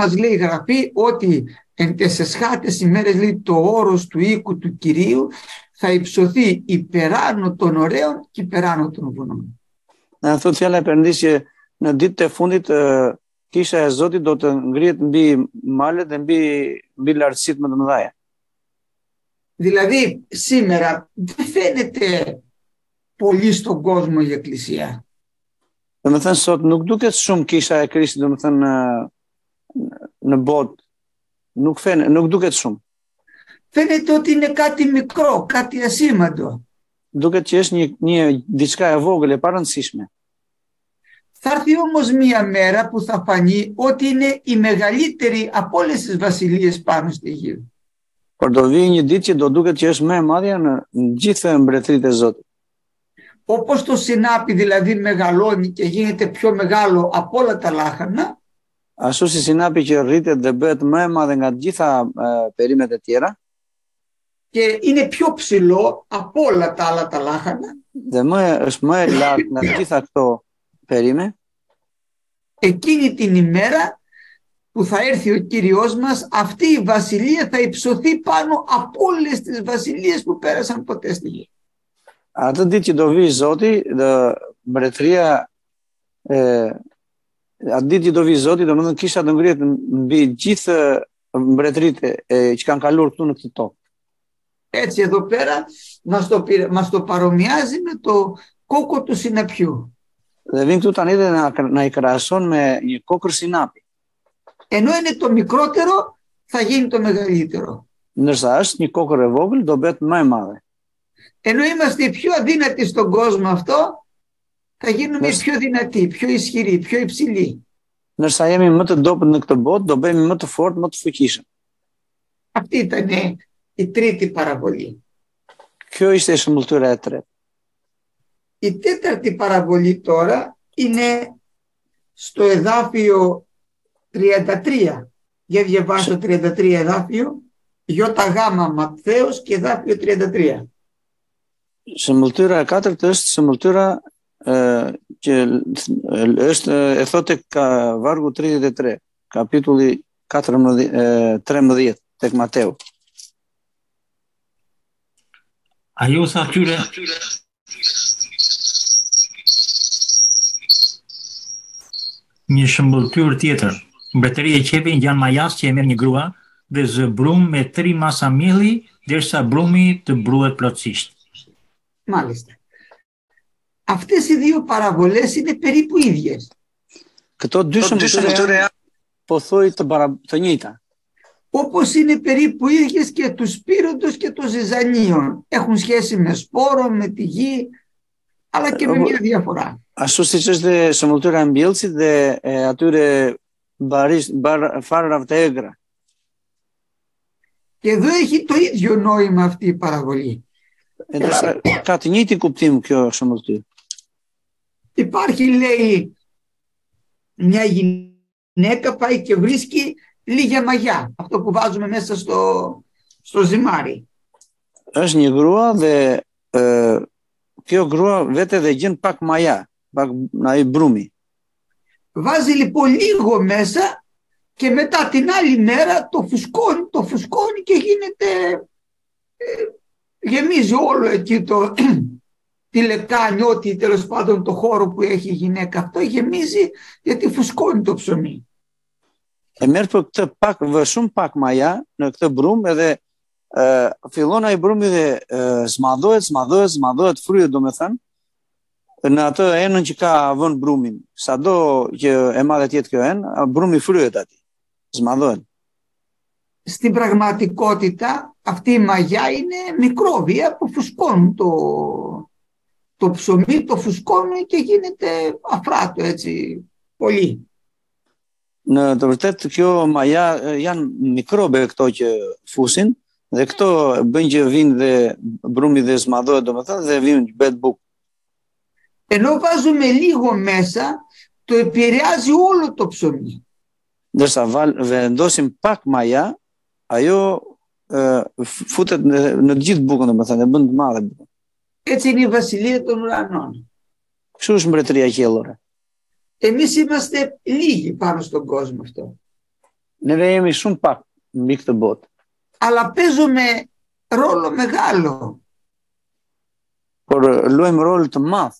μας λέει η Γραφή ότι εν τες εσχάτες ημέρες, λέει, το όρος του οίκου του Κυρίου θα υψωθεί υπεράνω των ωραίων και υπεράνω των βουνών. Αυτό θέλει να επενδύσει να δείτε fundit kisha e Zotit do të ngrihet mbi malet dhe mbi lartësitë më të mëdha. Δηλαδή σήμερα δεν φαίνεται πολύ στον κόσμο η Εκκλησία. Domethënë sot nuk duket shumë kisha e Krishtit, domethënë në botë. Nuk duket shumë. Φαίνεται ότι είναι κάτι μικρό, κάτι ασήμαντο. Duket që është një diçka e vogël e pa rëndësishme. Θα έρθει όμως μία μέρα που θα φανεί ότι είναι η μεγαλύτερη από όλες τις βασιλείες πάνω στη γη. Por do vi një ditë që do duket që është më e madhja në gjithë mbretëritë e Zotit. Όπως το συνάπι δηλαδή μεγαλώνει και γίνεται πιο μεγάλο από όλα τα λάχανα, Ashtu si sinapi që rritet dhe bëhet më e madhe nga të gjitha perimet e tjera, και είναι πιο ψηλό από όλα τα άλλα τα λάχανα, dhe është më e lartë nga të gjitha këto perime, εκείνη την ημέρα που θα έρθει ο Κύριος μας, αυτή η βασιλεία θα υψωθεί πάνω από όλες τις βασιλείες που πέρασαν ποτέ στη γη. Atë ditë që do vi Zoti, mbretëria atë ditë që do vi Zoti, domethënë kisha do ngrihet mbi gjithë mbretëritë që kanë kaluar këtu në këtë tokë. Έτσι εδώ πέρα μας το παρομοιάζει με το κόκκο του συναπιού. Dhe vin këtu tani dhe na i krahason me një kokër sinapi. Ενώ είναι το μικρότερο, θα γίνει το μεγαλύτερο. Ndërsa është një kokër e vogël, do bëhet më e madhe. Ενώ είμαστε οι πιο αδύνατοι στον κόσμο αυτό, θα γίνουμε οι πιο δυνατοί, πιο ισχυροί, πιο υψηλοί. Ndërsa jemi më të dobët në këtë botë, do bëhemi më të fortë, më të fuqishëm. Αυτή ήταν η τρίτη παραβολή. Kjo ishte shëmbulltyra e tretë. Η τέταρτη παραβολή τώρα είναι στο εδάφιο 33. Για διαβάσω 33 εδάφιο, ΙΓ Ματθαίος και εδάφιο 33. Shëmbulltyra e katërt është shëmbulltyra që është e thotë ka vargu 33, kapitulli 13 tek Mateu. Ajo tha tyre: një shëmbulltyrë tjetër. Mbretëria e qepi ngjan majas që e merr një grua dhe zë brum me 3 masa mielli derisa brumi të bruhet plotësisht. Μάλιστα. Αυτές οι δύο παραβολές είναι περίπου ίδιες. Këto dy shëmbulltyra po thuaj të njëjta. Όπως είναι περίπου ίδιες και του Σπύροντος και των Ζυζανίων. Έχουν σχέση με σπόρο, με τη γη, αλλά και με μια διαφορά. Ashtu siç është shëmbulltyra e mbjellësit dhe atyre farrave të egra. Και εδώ έχει το ίδιο νόημα αυτή η παραβολή. Ka të njëjtin kuptim kjo shëmbulltyrë. Υπάρχει, λέει, μια γυναίκα πάει και βρίσκει λίγια μαγιά, αυτό που βάζουμε μέσα στο ζυμάρι. Është një grua dhe kjo grua vete dhe gjen pak maja, pak ai brumi. Βάζει λοιπόν λίγο μέσα και μετά την άλλη μέρα το φουσκώνει και γίνεται, γεμίζει όλο εκεί τη λεκάνη, ό,τι τέλος πάντων το χώρο που έχει η γυναίκα αυτό γεμίζει γιατί φουσκώνει το ψωμί. E merr për këtë pak, vë shumë pak maja në këtë brum edhe fillon ai brumi dhe zmadhohet fryet, domethënë në atë enën që ka vënë brumin. Sado që e madhe të jetë kjo enë, brumi fryet aty. Zmadhohet. Στην πραγματικότητα αυτή η μαγιά είναι μικρόβια που φουσκώνουν το ψωμί, το φουσκώνουν και γίνεται αφράτο έτσι πολύ. Në të vërtetë kjo maja janë mikrobe këto që fusin dhe këto bëjnë që vinë dhe brumi dhe zmadhohet, domethënë, dhe vinë që bëhet bukë. Ενώ βάζουμε λίγο μέσα, το επηρεάζει όλο το ψωμί. Ndërsa vendosim pak maja, ajo futet në të gjithë bukën, domethënë, e bën të madhe bukën. Έτσι είναι η βασιλεία των ουρανών. Kështu është mbretëria qiellore. Εμείς είμαστε λίγοι πάνω στον κόσμο αυτό. Neve jemi shumë pak mbi këtë botë. Αλλά παίζουμε ρόλο μεγάλο. Por luajmë rol të madh.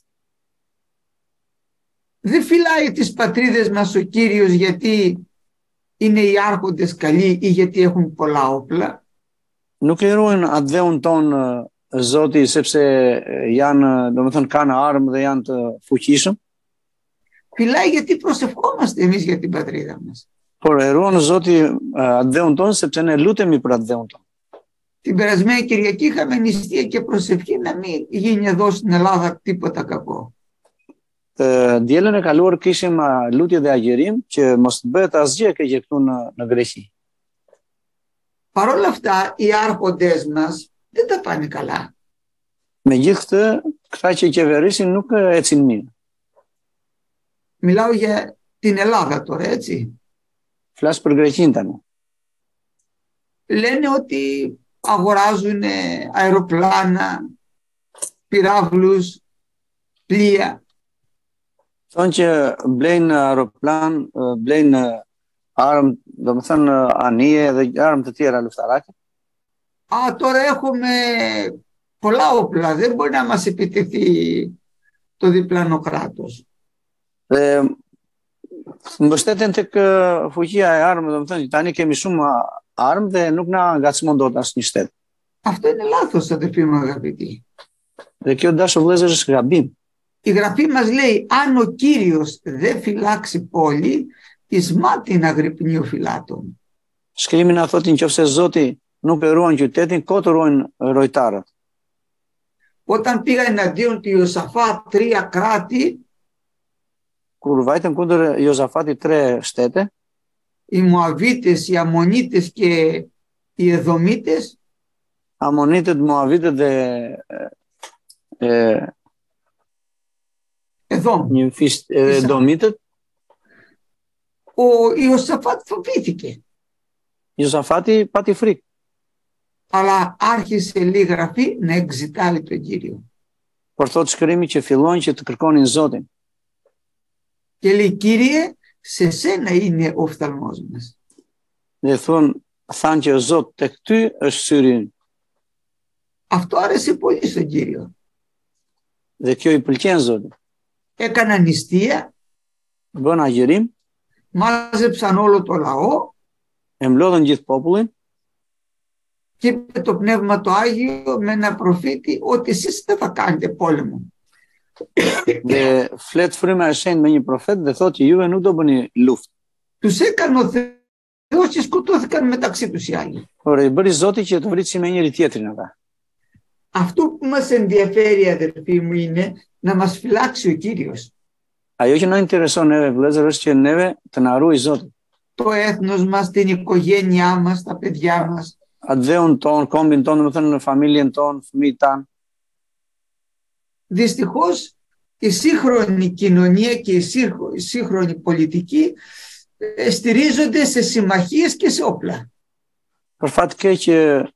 Δεν φυλάει τις πατρίδες μας ο Κύριος γιατί είναι οι άρχοντες καλοί ή γιατί έχουν πολλά όπλα. Nuk liruajnë atë dheun ton Zoti sepse janë, domethënë kanë armë dhe janë të fuqishëm. Φυλάει γιατί προσευχόμαστε εμείς για την πατρίδα μας. Por eruan Zoti atë dheun ton sepse ne lutemi për atë dheun ton. Την περασμένη Κυριακή είχαμε νηστεία και προσευχή να μην γίνει εδώ στην Ελλάδα τίποτα κακό. Dielën e kaluar kishim lutje dhe agjerim që mos të bëhet asgjë e keqe këtu në Greqi. Παρ' όλα αυτά, οι άρχοντες μας δεν τα πάνε καλά. Megjithëtë, këta që qeverisin nuk ecin mirë. Μιλάω για την Ελλάδα τώρα, έτσι. Flas për Greqinë tani. Λένε ότι αγοράζουν αεροπλάνα, πυράβλους, πλοία. Thonë që blejnë aeroplan, blejnë armë, domethënë anije dhe armë të tjera luftarake. Α, τώρα έχουμε πολλά όπλα, δεν μπορεί να μας επιτεθεί το διπλανό κράτος. Dhe mbështeten tek fuqia e armëve, domethënë tani kemi shumë armë dhe nuk na ngacmon dot asnjë shtet. Αυτό είναι λάθος, αδελφοί μου αγαπητοί. Dhe kjo dashur vëllezër është gabim. Η Γραφή μας λέει, αν ο Κύριος δεν φυλάξει πόλη, εις μάτιν αγρυπνεί ο φυλάτων. Shkrimi na thotë nëse Zoti nuk e ruan qytetin, kot ruajnë rojtarët. Όταν πήγα εναντίον του Ιωσαφάτ 3 κράτη, Kur vajtën kundër Jozafati 3 shtete, οι Μωαβίτες, οι Αμμονίτες και οι Εδωμίτες, Amonitët, Moavitët dhe Εδώμ, një fisht Edomitët, ο Ιωσαφάτ φοβήθηκε. Jozafati pati frikë. Αλλά άρχισε λέει Γραφή να εξητάρει τον Κύριο. Por thot shkrimi që fillojnë që të kërkonin Zotin. Και λέει, Κύριε, σε σένα είναι ο οφθαλμός μας. Dhe thanë që o Zot, tek ty është syri ynë. Αυτό άρεσε πολύ στον Κύριο. Dhe kjo i pëlqen Zotit. Έκαναν νηστεία, Bën agjerim, μάζεψαν όλο το λαό mlodhën gjithë popullin και είπε το Πνεύμα το Άγιο με ένα προφήτη ότι εσείς δεν θα κάνετε πόλεμο. dhe flet fryma e shenjtë me një profet dhe thotë që juve nuk do bëni luftë. Τους έκανε ο Θεός και σκοτώθηκαν μεταξύ τους οι άλλοι. Por i bëri Zoti që të vrisin me njëri tjetrin ata. Αυτό που μας ενδιαφέρει, αδερφοί μου, είναι να μας φυλάξει ο Κύριος. Ajo që na intereson neve vëllezër është që neve të na ruaj Zoti. Το έθνος μας, την οικογένειά μας, τα παιδιά μας. Atë dheun ton, kombin ton, domethënë në familjen ton, fëmijët tan. Δυστυχώς η σύγχρονη κοινωνία και η σύγχρονη πολιτική στηρίζονται σε συμμαχίες και σε όπλα. Për fat keq që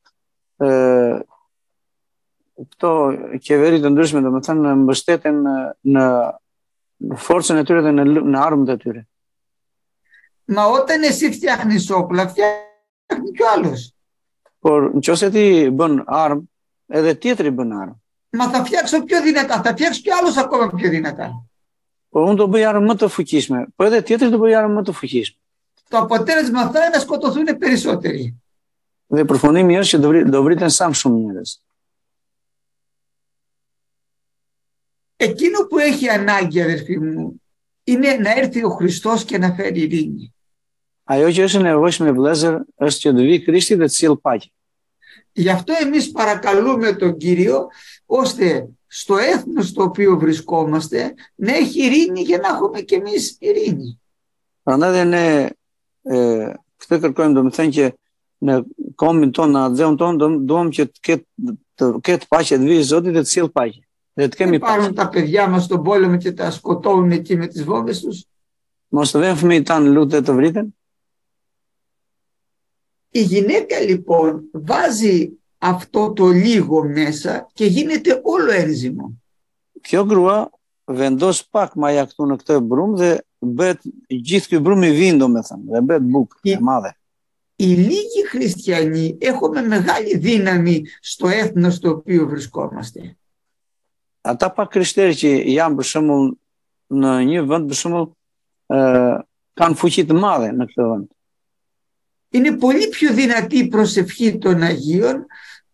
këto qeveri të ndryshme domethënë mbështeten në forcën e tyre dhe në armët e tyre. Μα όταν εσύ φτιάχνεις όπλα, φτιάχνει κι ο άλλος. Por nëse ti bën armë, edhe tjetri bën armë. Μα θα φτιάξω πιο δυνατά, θα φτιάξει κι άλλος ακόμα πιο δυνατά. Por unë do bëj armë më të fuqishme, po edhe tjetri do bëj armë më të fuqishme. Το αποτέλεσμα θα είναι να σκοτωθούν περισσότεροι. Dhe përfundimi është që do vriten sa më shumë njerëz. Εκείνο που έχει ανάγκη, αδερφοί μου, είναι να έρθει ο Χριστός και να φέρει ειρήνη. Ajo që është nevojshme vëllezër është që të vi Krishti dhe të sjellë paqe. Γι' αυτό εμείς παρακαλούμε τον Κύριο ώστε στο έθνος στο οποίο βρισκόμαστε να έχει ειρήνη για να έχουμε κι εμείς ειρήνη. Prandaj dhe ne këtë kërkojmë, domethënë që në kombin ton, në dheun ton, duam që të ketë paqe, të vijë Zoti dhe të sjellë paqe. Dhe të kemi paqe. Πάρουν τα παιδιά μας στον πόλεμο και τα σκοτώνουν εκεί με τις βόμβες τους. Mos të vënë fëmijët tanë në lutë të vriten. Η γυναίκα λοιπόν βάζει αυτό το λίγο μέσα και γίνεται όλο ένζυμο. Kjo grua vendos pak maja këtu në këtë brum dhe bëhet gjithë ky brumi vin, domethënë, dhe bëhet bukë e madhe. Οι λίγοι χριστιανοί έχουμε μεγάλη δύναμη στο έθνος στο οποίο βρισκόμαστε. Ata pak krishterë që janë për shembull në një vend për shembull kanë fuqi të madhe në këtë vend. Είναι πολύ πιο δυνατή η προσευχή των Αγίων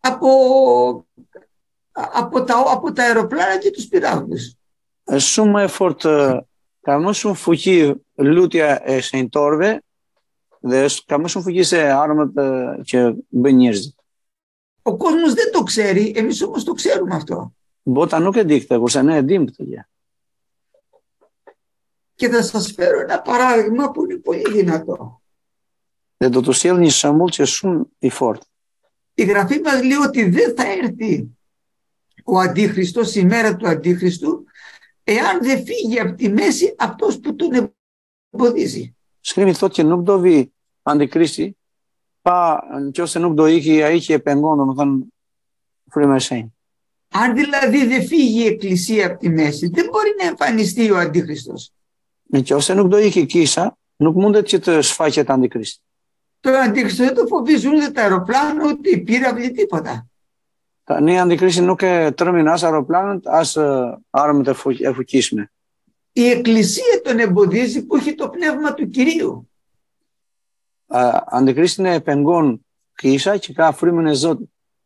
από τα αεροπλάνα και τους πυράβλους. Është shumë më e fortë, ka më shumë fuqi lutja e shenjtorëve dhe ka më shumë fuqi se armët që bëjnë njerëzit. Ο κόσμος δεν το ξέρει, εμείς όμως το ξέρουμε αυτό. Bota nuk e di këtë, kurse ne e dim këtë gjë. Και θα σας φέρω ένα παράδειγμα που είναι πολύ δυνατό. Dhe do të sjell një shembull që është shumë i fortë. Η Γραφή μας λέει ότι δεν θα έρθει ο Αντίχριστος, η μέρα του Αντίχριστου, εάν δεν φύγει από τη μέση αυτός που τον εμποδίζει. Shkrimi thotë që nuk do vi Antikrishti nëse nuk do iki ai që e pengon, domethënë frymën e shenjtë. Αν δηλαδή δεν φύγει η Εκκλησία από τη μέση, δεν μπορεί να εμφανιστεί ο Αντίχριστος. Nëse nuk do iki kisha, nuk mundet që të shfaqet Antikrishti. Το Αντίχριστο δεν το φοβίζουν ούτε τα αεροπλάνα, ούτε οι πύραυλοι, τίποτα. Tani Antikrishti nuk e trëmin as aeroplanët, as armët e fuqishme. Η Εκκλησία τον εμποδίζει που έχει το πνεύμα του Κυρίου. Antikristin e pengon kisha që ka frymën e Zotit.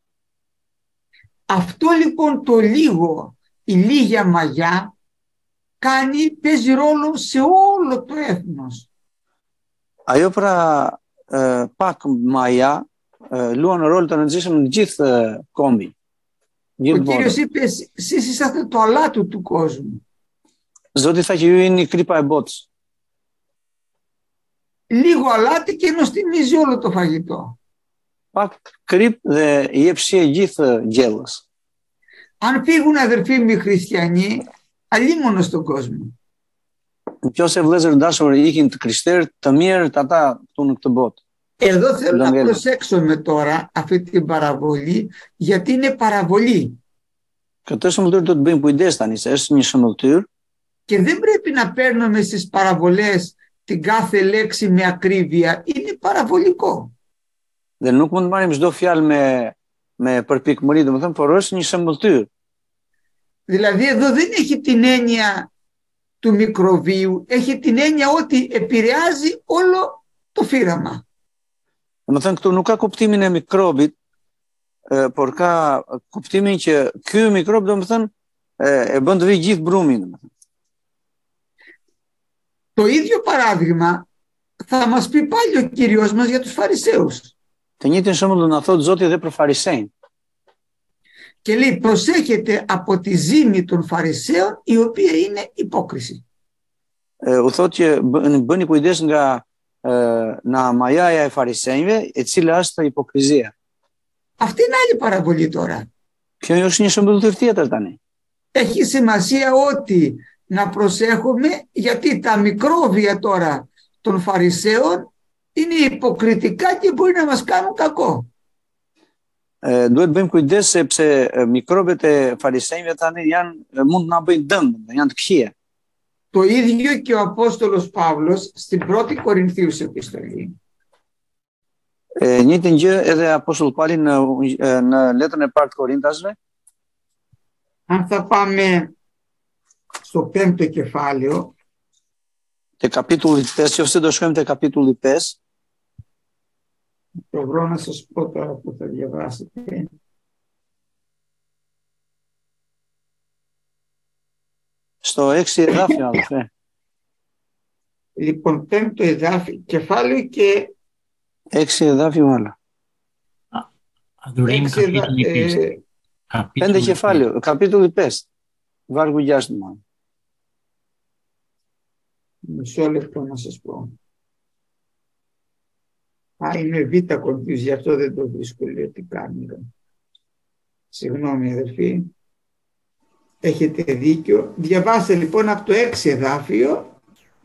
Αυτό λοιπόν το λίγο, η λίγια μαγιά, παίζει ρόλο σε όλο το έθνος. Ajo pra pak maja luan rol të rëndësishëm në gjithë kombin. Ο Κύριος είπε, εσείς είσαστε το αλάτου του κόσμου. Zoti tha që ju jeni kripa e botës. Λίγο αλάτι και νοστιμίζει όλο το φαγητό. Pak krip dhe jep shije gjithë gjellës. Αν φύγουν αδερφοί μου οι χριστιανοί, αλλήμωνο στον κόσμο. Nëse vëllezër dashur ikin të krishterët, të mirët ata këtu në këtë botë. Εδώ θέλω να προσέξουμε τώρα αυτή την παραβολή, γιατί είναι παραβολή. Këtë shëmbulltyr do të bëjmë kujdes tani, se është një shëmbulltyr. Και δεν πρέπει να παίρνουμε στις παραβολές την κάθε λέξη με ακρίβεια. Είναι παραβολικό. Dhe nuk mund të marrim çdo fjalë me përpikmëri, domethënë, por është një shëmbulltyr. Δηλαδή εδώ δεν έχει την έννοια του μικροβίου, έχει την έννοια ότι επηρεάζει όλο το φύραμα. Domethënë këtu nuk ka kuptimin e mikrobit, por ka kuptimin që ky mikrob domethënë e bën të vi gjithë brumin, domethënë. Το ίδιο παράδειγμα θα μας πει πάλι ο Κύριος μας για τους Φαρισαίους. Të njëjtin shembull do na thotë Zoti edhe për farisejnë. Και λέει προσέχετε από τη ζήμη των Φαρισαίων η οποία είναι υπόκριση. U thotë që bëni kujdes nga na majaja e farisejve, e cila është hipokrizia. Αυτή είναι άλλη παραβολή τώρα. Kjo është një shembull tjetër tani. Έχει σημασία ότι να προσέχουμε, γιατί τα μικρόβια τώρα των Φαρισαίων είναι υποκριτικά και μπορεί να μας κάνουν κακό. Duhet bëjmë kujdes sepse mikrobet e farisejve tani mund na bëjnë dëm, janë të këqija. Το ίδιο και ο Απόστολος Παύλος στην πρώτη Κορινθίους επιστολή. Njëjtën gjë edhe Apostulli Pali në letrën e parë të Korintasve. Αν θα πάμε στο πέμπτο κεφάλαιο, te kapitulli 5, ose do shkojmë te kapitulli 5. Το βρω να σας πω τώρα που θα διαβάσετε. Στο 6 εδάφιο, αδελφέ. Λοιπόν, πέμπτο εδάφιο, κεφάλαιο και... 6 εδάφιο άλλα. Adhurim kapitulli 5. 5 κεφάλαιο, kapitulli 5. Vargu 6 μάλλον. Μισό λεπτό να σας πω. Είναι β' Κορινθίους, γι' αυτό δεν το βρίσκω, λέω τι κάνω. Συγγνώμη αδερφοί. Έχετε δίκιο. Διαβάστε λοιπόν από το 6 εδάφιο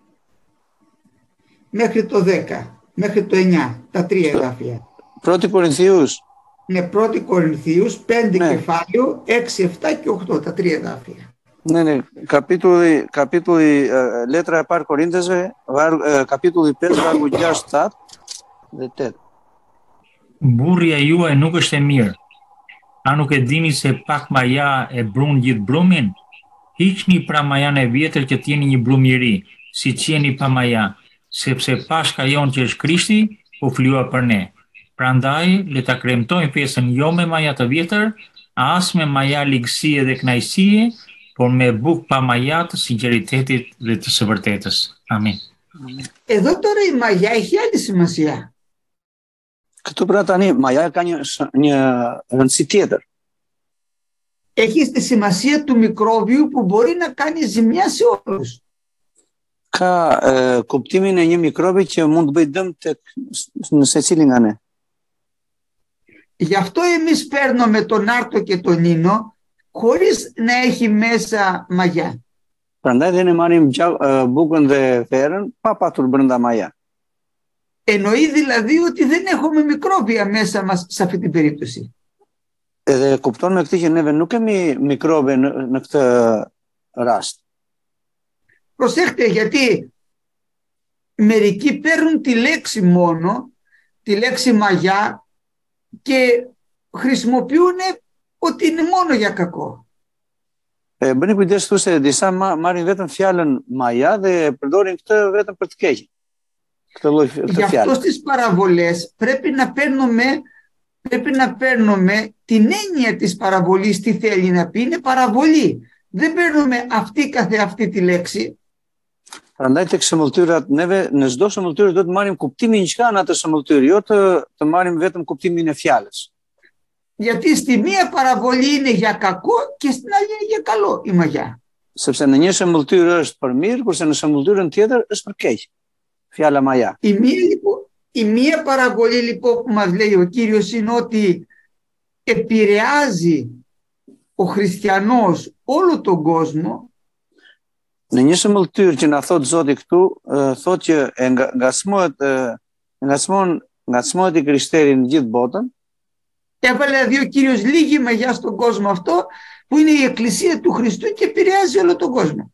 μέχρι το 10, μέχρι το 9, τα 3 εδάφια. Πρώτη Κορινθίους. Ναι, πρώτη Κορινθίους, 5 κεφάλαιο, 6, 7 και 8, τα 3 εδάφια. Ναι, capitului letra par Corinteze, capitului 4, vargu 6-7 dhe 8. Burrja juaj nuk është e mirë. A nuk e dini se pak maja e brun gjithë brumin? Hiqni pra majan e vjetër që t'jeni një brum i ri, si qeni pa maja, sepse pashka jonë që është Krishti, po fliua për ne. Prandaj, le ta kremtojmë fesën jo me maja të vjetër, as me maja ligësie dhe knajsie, por me bukë pa maja të sinqeritetit dhe të së vërtetës. Amin. Εδώ τώρα η μαγιά έχει άλλη σημασία. Këtu pra tani, maja ka një rëndësi tjetër. Έχει τη σημασία του μικρόβιου που μπορεί να κάνει ζημιά σε όλους. Ka kuptimin e një mikrobi që mund të bëj dëm në secilin nga ne. Γι' αυτό εμείς παίρνουμε τον άρτο και τον ίνο χωρίς να έχει μέσα μαγιά. Prandaj dhe ne marrim bukën dhe ferën pa patur brenda maja. Εννοεί δηλαδή ότι δεν έχουμε μικρόβια μέσα μας σε αυτή την περίπτωση. Edhe kupton me këtë që neve nuk kemi mikrobe në këtë rast. Προσέχτε, γιατί μερικοί παίρνουν τη λέξη μόνο, τη λέξη μαγιά, και χρησιμοποιούν ότι είναι μόνο για κακό. Bëni kujdes këtu se disa marrin vetëm fjalën maja dhe përdorin këtë vetëm për të keqen. Këtë lloj të Γι' αυτό στις παραβολές πρέπει να παίρνουμε την έννοια της παραβολής, τι θέλει να πει, είναι παραβολή. Δεν παίρνουμε αυτή καθεαυτή τη λέξη. Prandaj tek shëmbulltyrat, neve në çdo shëmbulltyrë do të marrim kuptimin çka në atë shëmbulltyrë, jo të marrim vetëm kuptimin e fjalës. Γιατί στη μία παραβολή είναι για κακό και στην άλλη είναι για καλό η μαγιά. Sepse në një shëmbulltyrë është për mirë, kurse në shëmbulltyrën tjetër është për keq. Fjala maja. Η μία παραβολή λοιπόν που μας λέει ο Κύριος είναι ότι επηρεάζει ο χριστιανός όλο τον κόσμο. Në një shëmbulltyrë që na thot Zoti këtu, thot që ngacmohet i krishterë në gjithë botën. Έβαλε δηλαδή ο Κύριος λίγη μαγιά στον κόσμο αυτό που είναι η Εκκλησία του Χριστού και επηρεάζει όλο τον κόσμο.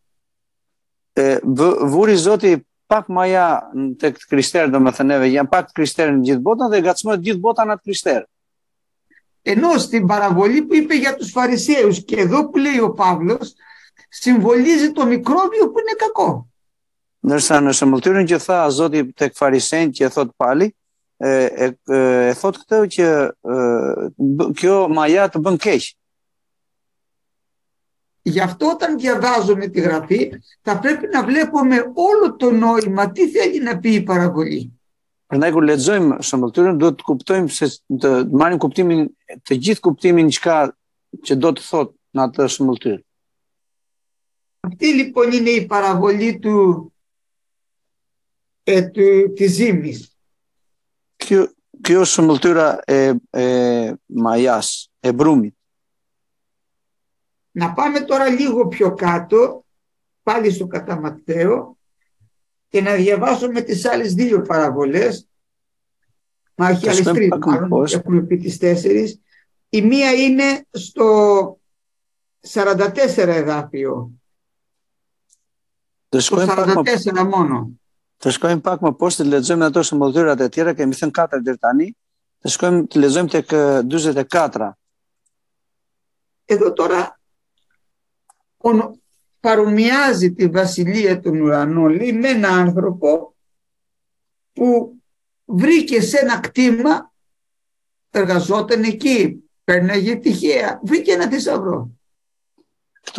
Vuri Zoti pak maja tek krishterë, domethënë neve janë pak krishterë në gjithë botën dhe ngacmohet gjithë bota në atë krishterë. Ενώ στην παραβολή που είπε για τους Φαρισαίους και εδώ που λέει ο Παύλος συμβολίζει το μικρόβιο που είναι κακό. Ndërsa në shëmbulltyrën që tha Zoti tek farisejt që thot Pali, e thot këtë që kjo maja të bën keq. Γι' αυτό όταν διαβάζουμε τη Γραφή θα πρέπει να βλέπουμε όλο το νόημα, τι θέλει να πει η παραβολή. Prandaj kur lexojmë shëmbulltyrën do të kuptojmë se të marrim kuptimin, të gjithë kuptimin që do të thotë në atë shëmbulltyrë. Αυτή λοιπόν είναι η παραβολή της ζύμης. Kjo shëmbulltyra e majas, e brumit. Να πάμε τώρα λίγο πιο κάτω, πάλι στο κατά Ματθαίο, και να διαβάσουμε τις άλλες δύο παραβολές. Μα έχει άλλες τρεις, μάλλον έχουμε πει τις 4. Η μία είναι στο 44 εδάφιο. Στο 44 μόνο. Të shkojmë pak më poshtë të lexojmë ato shëmbulltyrat e tjera, kemi thënë 4 deri tani. Të shkojmë të lexojmë tek 44. Εδώ τώρα παρομοιάζει τη βασιλεία των ουρανών, λέει, με έναν άνθρωπο που βρήκε σε ένα κτήμα, εργαζόταν εκεί, πέρναγε τυχαία, βρήκε ένα θησαυρό. Këtu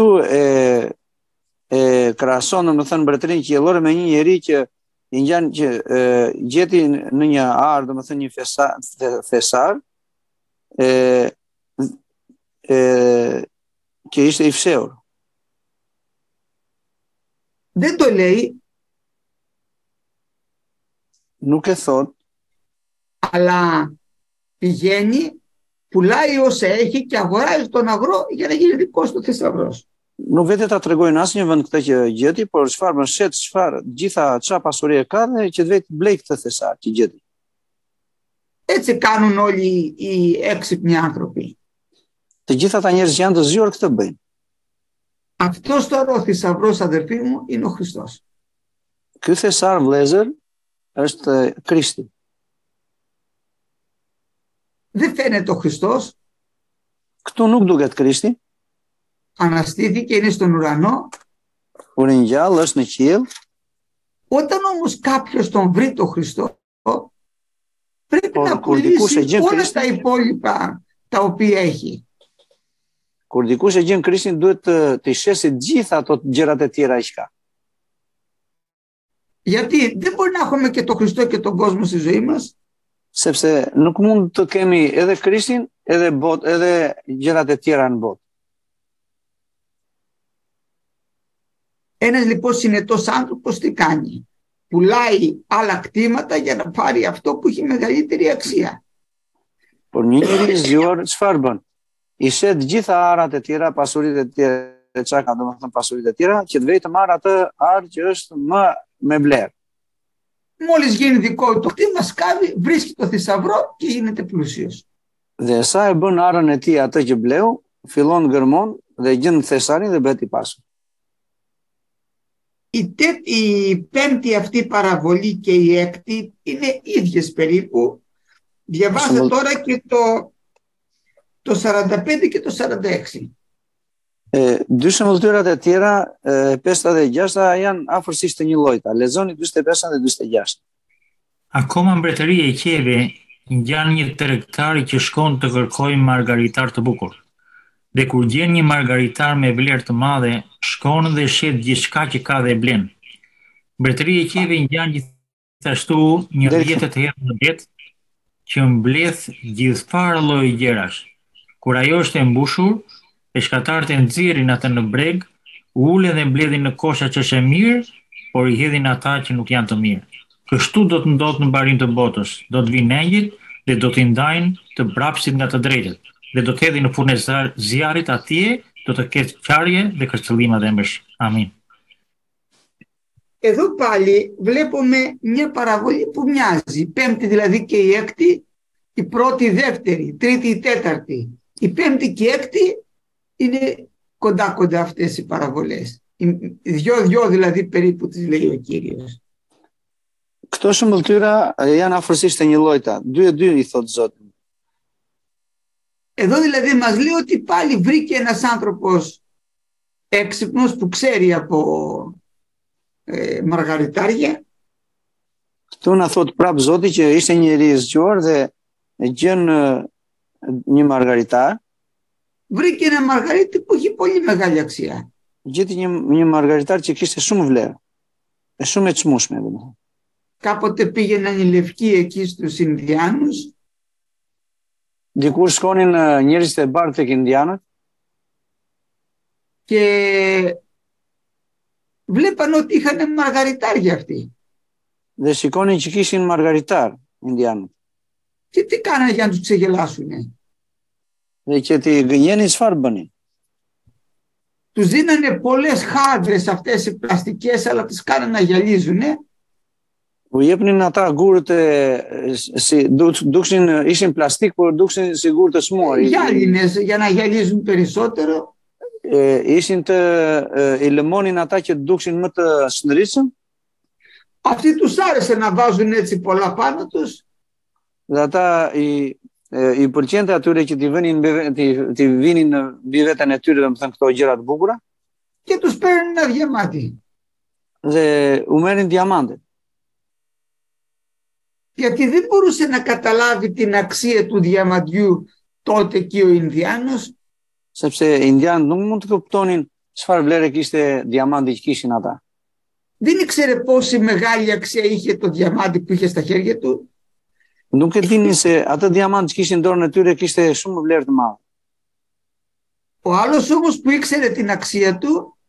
krahason domethënë mbretërinë qiellore me një njerëz që i ngjan që gjeti në një ar, domethënë një thesar që ishte i fshehur. Δεν το λέει. Nuk e thot. Αλλά πηγαίνει, πουλάει όσα έχει και αγοράζει τον αγρό για να γίνει δικός του θησαυρός. Nuk vetë ta tregojnë në asnjë vend këtë që gjeti, por çfarë më shet, çfarë pasuri e ka dhe që vetë blej këtë thesar që gjeti. Έτσι κάνουν όλοι οι έξυπνοι άνθρωποι. Të gjitha ata njerëz janë të zgjuar këtë bëjnë. Αυτός τώρα ο θησαυρός, αδερφοί μου, είναι ο Χριστός. Ky thesar vëllezër është Krishti. Δεν φαίνεται ο Χριστός, Këtu nuk duket Krishti, αναστήθηκε, είναι στον ουρανό. por në gjallë është në qiell. Όταν όμως κάποιος τον βρει τον Χριστό, πρέπει να Kur dikush e πουλήσει gjen όλα Krishtin, τα υπόλοιπα τα οποία έχει. kur dikush e gjen Krishtin duhet të shesë të gjitha ato gjërat e tjera që ka. Γιατί δεν μπορεί να έχουμε και τον Χριστό και τον κόσμο στη ζωή μας. Sepse nuk mund të kemi edhe Krishtin, edhe gjërat e tjera në botë. Ένας λοιπόν συνετός άνθρωπος τι κάνει? Πουλάει άλλα κτήματα για να πάρει αυτό που έχει μεγαλύτερη αξία. Por një njeri i zgjuar çfarë bën? I shet gjitha arat e tjera, pasuritë e tjera, çka ka, domethënë pasuritë e tjera, që të vetëm marr atë ar që është më me vlerë. Μόλις γίνει δικό του το κτήμα, σκάβει, βρίσκει το θησαυρό και γίνεται πλούσιος. Dhe sa e bën arën e tij atë që bleu, fillon gërmon dhe gjen thesarin dhe bëhet i pasur. Η πέμπτη αυτή παραβολή και η έκτη είναι ίδιες περίπου. Διαβάζω τώρα και το 45 και το 46. Dy shëmbulltyrat e tjera, 5 dhe 6 janë afërsisht të një llojta. Lexoni 45 dhe 46. Akoma mbretëria e qeve ngjan një tregtari që shkon të kërkojë margaritar të bukur. Dhe kur gjen një margaritar me vlerë të madhe, shkon dhe shet gjithçka që ka dhe blen. Mbretëria e qeve ngjan gjithashtu një rrjetë të herë në det që mbledh gjithfarë lloj gjërash. Kur ajo është e mbushur, peshkatarët e nxjerrin atë në breg, ulen dhe mbledhin në kosha që është e mirë, por i hedhin ata që nuk janë të mirë. Kështu do të ndodhë në mbarim të botës. Do të vinë engjëjt dhe do t'i ndajnë të brapsit nga të drejtët dhe do të hedhin në furrën e zjarrit, atje do të ketë qarje dhe kërcëllima dhe ëmbëlsi. Amin. Εδώ πάλι βλέπουμε μια παραβολή που μοιάζει. Η πέμπτη δηλαδή και η έκτη, η πρώτη, η δεύτερη, η τρίτη, η τέταρτη. Η πέμπτη και η έκτη είναι κοντά αυτές οι παραβολές. Οι δυο δηλαδή περίπου τις λέει ο Κύριος. Këto shëmbulltyra janë afërsisht të një llojta. 2 i thot Zoti. Εδώ δηλαδή μας λέει ότι πάλι βρήκε ένας άνθρωπος έξυπνος που ξέρει από μαργαριτάρια. Këtu na thot prap Zoti që ishte një njeri i zgjuar dhe gjen një margaritar. Βρήκε ένα μαργαρίτη που έχει πολύ μεγάλη αξία. Gjeti një margaritar që kishte shumë vlerë. Shumë e çmueshme domethënë. Κάποτε πήγαιναν οι λευκοί εκεί στους Ινδιάνους. Dikur shkonin njerëzit e bardhë tek indianët. Και βλέπαν ότι είχαν μαργαριτάρια αυτοί. Dhe shikonin që kishin margaritar indianët. Και τι κάνανε για να τους ξεγελάσουνε? Dhe që ti gënjenin çfarë bënin? Τους δίνανε πολλές χάδρες αυτές οι πλαστικές, αλλά τις κάνανε να γυαλίζουνε. U jepnin ata gurët ishin plastik, por dukshin si gurë të smuar. Γυάλινες για να γυαλίζουν περισσότερο. Ishin i lëmonin ata që dukshin më të shndritshëm. Αυτοί τους άρεσε να βάζουν έτσι πολλά πάνω τους. Dhe ata i pëlqente atyre që t'i vinin në mbi veten e tyre, domethënë këto gjëra të bukura. Και τους παίρνουν ένα διαμάτι. Dhe u merrin diamantet. Γιατί δεν μπορούσε να καταλάβει την αξία του διαμαντιού τότε και ο Ινδιάνος. Sepse indianët nuk mund të kuptonin çfarë vlere kishte diamanti që kishin ata. Δεν ήξερε πόση μεγάλη αξία είχε το διαμάντι που είχε στα χέρια του. Nuk e dinin se atë diamant që kishin dorën e tyre kishte shumë vlerë të madhe. Ο άλλος όμως που ήξερε την αξία του,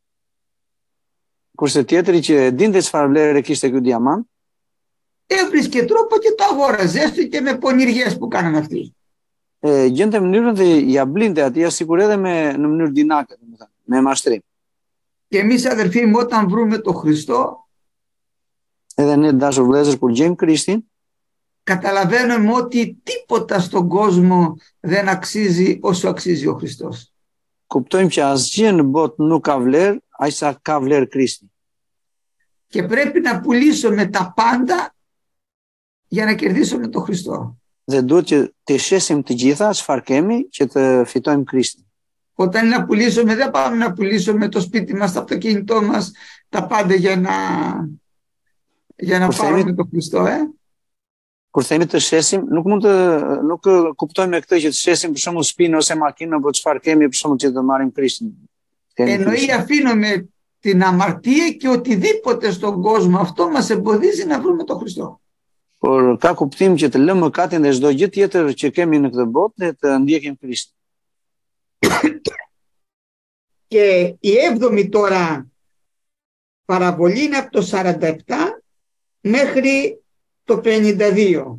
kurse tjetri që dinte çfarë vlere kishte ky diamant, έβρισκε τρόπο και το αγόραζε, έστω και με πονηριές που κάνανε αυτοί. Gjente mënyrën dhe ja blinte atij sikur edhe në mënyrë dinake, domethënë, me mashtrim. Και εμείς αδερφοί μου όταν βρούμε τον Χριστό, edhe ne dashur vëllezër kur gjejmë Krishtin, καταλαβαίνουμε ότι τίποτα στον κόσμο δεν αξίζει όσο αξίζει ο Χριστός. kuptojmë që asgjë në botë nuk ka vlerë, aq sa ka vlerë Krishti. Και πρέπει να πουλήσουμε τα πάντα για να κερδίσουμε τον Χριστό. Dhe duhet që të shesim të gjitha çfarë kemi që të fitojmë Krishtin. Όταν είναι να πουλήσουμε, δεν πάμε να πουλήσουμε το σπίτι μας, το αυτοκίνητό μας, τα πάντα για να πάρουμε τον Χριστό. Kur themi të shesim, nuk kuptojmë këtë që të shesim për shembull shtëpinë ose makinën apo çfarë kemi për shembull që të marrim Krishtin. Εννοεί αφήνουμε την αμαρτία και οτιδήποτε στον κόσμο αυτό μας εμποδίζει να βρούμε τον Χριστό. Por ka kuptim që të lëmë mëkatin dhe çdo gjë tjetër që kemi në këtë botë dhe të ndjekim Krishtin. Και η 7η τώρα παραβολή είναι από το 47 μέχρι το 52.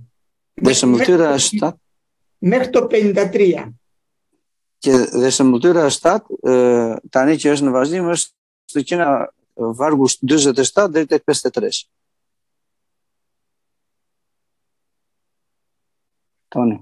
Μέχρι το 53. Και dhe shëmbëltyra 7 tani që është në vazhdim është që nga vargu 47 deri tek 53. Toni.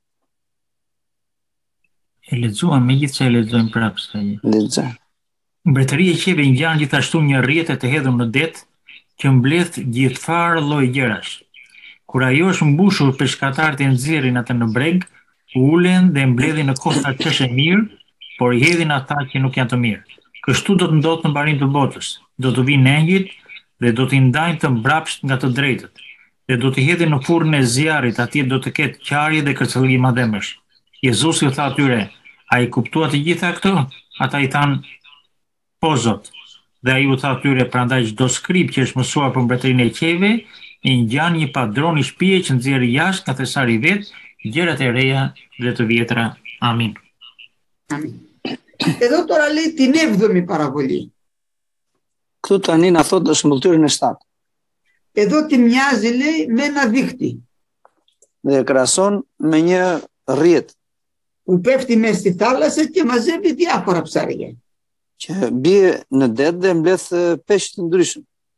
E lexuam megjithëse e lexojmë prapë sa një. Lexoj. Mbretëria e qeve ngjan gjithashtu një rrjetë të hedhur në det që mbledh gjithfarë lloj gjërash. Kur ajo është mbushur, peshkatarët e nxjerrin atë në breg, ulen dhe mbledhin në kosta që është e mirë, por i hedhin ata që nuk janë të mirë. Kështu do të ndodhë në mbarim të botës. Do të vinë engjëjt dhe do t'i ndajnë të mbrapsht nga të drejtët. Dhe do t'i hedhin në furrën e zjarrit, atje do të ketë qarje dhe kërcëllim madhemësh. Jezusi u tha atyre, a i kuptua të gjitha këto? Ata i thanë, po Zot. Dhe ai u tha atyre, prandaj çdo skrip që është mësuar për mbretërinë e qeve, i ngjan një padron i shtëpie që nxjerrë jashtë nga thesari vet, gjërat e reja dhe të vjetra. Amin. Amin. Εδώ τώρα λέει την 7η παραβολή. Këtu tani na thotë shëmbëltyrën e 7. Εδώ τη μοιάζει λέει με ένα δίχτυ. Dhe krahason me një rrjet που πέφτει μέσα στη θάλασσα και μαζεύει διάφορα ψάρια. Që bie në det dhe mbledh peshq të ndryshëm.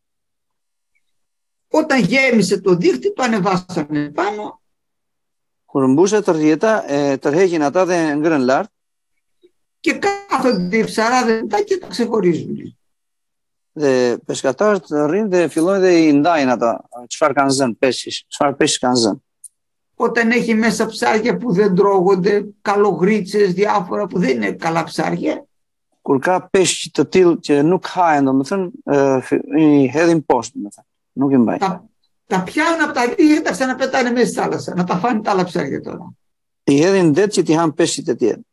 Όταν γέμισε το δίχτυ το ανεβάσανε πάνω. Kur mbushet rrjeta e tërheqin ata dhe ngërën lart. Και κάθονται οι ψαράδες μετά και τα ξεχωρίζουν. Dhe peshkatarët rrinë dhe fillojnë dhe i ndajnë ata çfarë kanë zënë peshqish, çfarë peshq kanë zënë. Όταν έχει μέσα ψάρια που δεν τρώγονται, καλογρίτσες, διάφορα που δεν είναι καλά ψάρια. Kur ka peshq të tillë që nuk hahen, domethënë i hedhin poshtë, domethënë, nuk i mbajnë. Τα πιάνουν από τα δίχτυα και τα ξαναπετάνε μέσα στη θάλασσα. Να τα φάνε τα άλλα ψάρια τώρα. I hedhin det që t'i han peshqit e tjerë.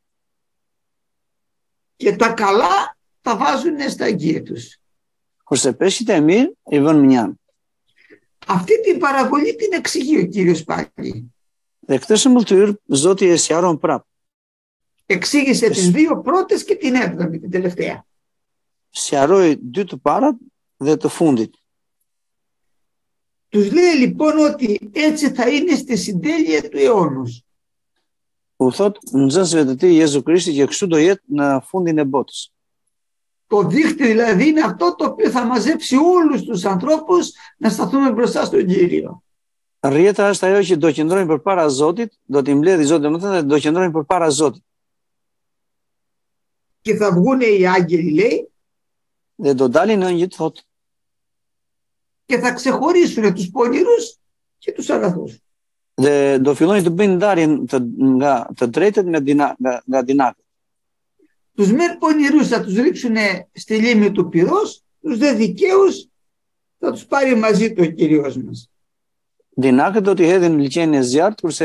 Και τα καλά τα βάζουν στα αγκία τους. Kurse peshqit e mirë i vënë mnjan. Αυτή την παραβολή την εξηγεί ο Κύριος πάλι. Dhe këtë shëmbëltyrë Zoti e sqaron prapë. Εξήγησε τις δύο πρώτες και την 7η, την τελευταία. Sqaroi dy të parat dhe të fundit. Τους λέει λοιπόν ότι έτσι θα είναι στη συντέλεια του αιώνος. U thot nxënësve të tij Jezu Krishti që kështu do jetë në fundin e botës. Το δίχτυ δηλαδή είναι αυτό το οποίο θα μαζέψει όλους τους ανθρώπους να σταθούμε μπροστά στον Κύριο. Rrjeta është ajo që do qëndrojnë përpara Zotit, do t'i mbledhë Zoti domethënë dhe do qëndrojnë përpara Zotit. Και θα βγουν οι άγγελοι λέει. Dhe do dalin ëngjëjt thot. Και θα ξεχωρίσουν τους πονηρούς και τους αγαθούς. Dhe do fillojnë të bëjnë ndarjen nga të drejtët nga dinakët. Τους μεν πονηρούς θα τους ρίξουν στη λίμνη του πυρός, τους δε δικαίους θα τους πάρει μαζί του ο Κύριος μας. Dinakët do t'i hedhin në liçenin e zjarrit, kurse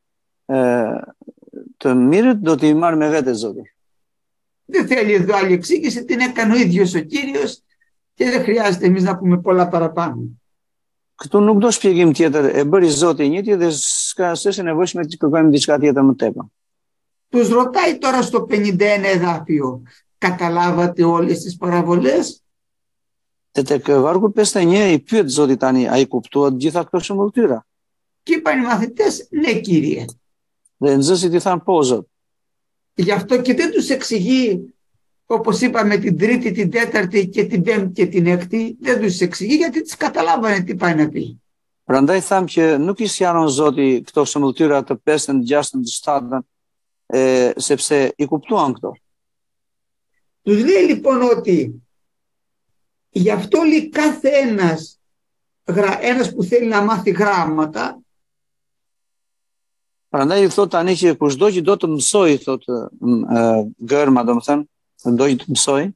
të mirët do t'i marrë me vete Zoti. Δεν θέλει εδώ άλλη εξήγηση, την έκανε ο ίδιος ο Κύριος και δεν χρειάζεται εμείς να πούμε πολλά παραπάνω. Këtu nuk do shpjegim tjetër, e bëri Zoti i njëjti dhe s'është nevojshme të kërkojmë diçka tjetër më tepër. Τους ρωτάει τώρα στο 51 εδάφιο, καταλάβατε όλες τις παραβολές? Dhe tek vargu 51 i pyet Zoti tani, a i kuptuat gjitha këto shëmbëltyra? Και είπαν οι μαθητές, ναι Κύριε. Dhe nxënësit i thanë, po Zot. Γι' αυτό και δεν τους εξηγεί, όπως είπαμε, την Τρίτη, την Τέταρτη και την Πέμπτη και την Έκτη, δεν τους εξηγεί γιατί τις καταλάβανε τι πάει να πει. Prandaj tham që nuk i sqaron Zoti këto shëmbëltyra të 5-ën, 6-ën, 7-ën, sepse i kuptuan këto. Τους λέει λοιπόν ότι γι' αυτό λέει κάθε ένας που θέλει να μάθει γράμματα. Prandaj i thot tani që kushdo që do të mësoj, thot gërma, domethënë, do të mësoj.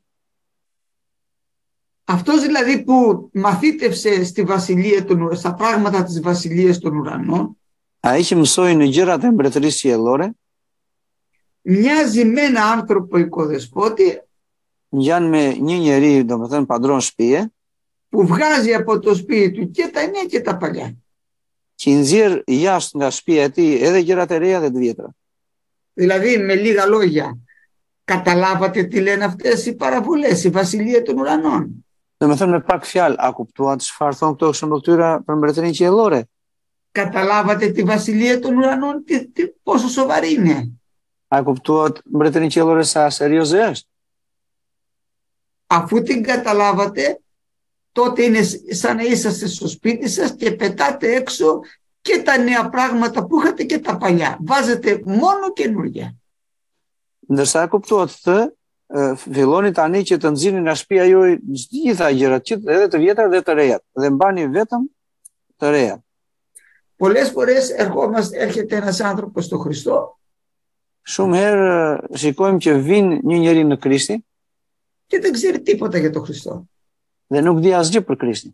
Αυτός δηλαδή που μαθήτευσε στα πράγματα της βασιλείας των ουρανών, Ai që mësoi në gjërat e mbretërisë qiellore, μοιάζει με ένα άνθρωπο οικοδεσπότη ngjan me një njeri, domethënë padron shtëpie, που βγάζει από το σπίτι του και τα νέα και τα παλιά. që i nxjerr jashtë nga shtëpia e tij edhe gjërat e reja dhe të vjetra. Δηλαδή με λίγα λόγια, καταλάβατε τι λένε αυτές οι παραβολές, η βασιλεία των ουρανών? Domethënë me pak fjalë, a kuptuat çfarë thon këto shembulltyra për mbretërinë qiellore? Καταλάβατε τη βασιλεία των ουρανών, πόσο σοβαρή είναι? A kuptuat mbretërinë qiellore sa serioze është? Αφού την καταλάβατε, τότε είναι σαν να είσαστε στο σπίτι σας και πετάτε έξω και τα νέα πράγματα που είχατε και τα παλιά. Βάζετε μόνο καινούργια. Ndërsa e kuptuat këtë, filloni tani që të nxjini nga shtëpia juaj të gjitha gjërat, edhe të vjetra dhe të rejat, dhe mbani vetëm të rejat. Πολλές φορές έρχεται ένας άνθρωπος στο Χριστό. Shumë herë shikojmë që vin një njeri në Krishtin και δεν ξέρει τίποτα για τον Χριστό. Dhe nuk di asgjë për Krishtin.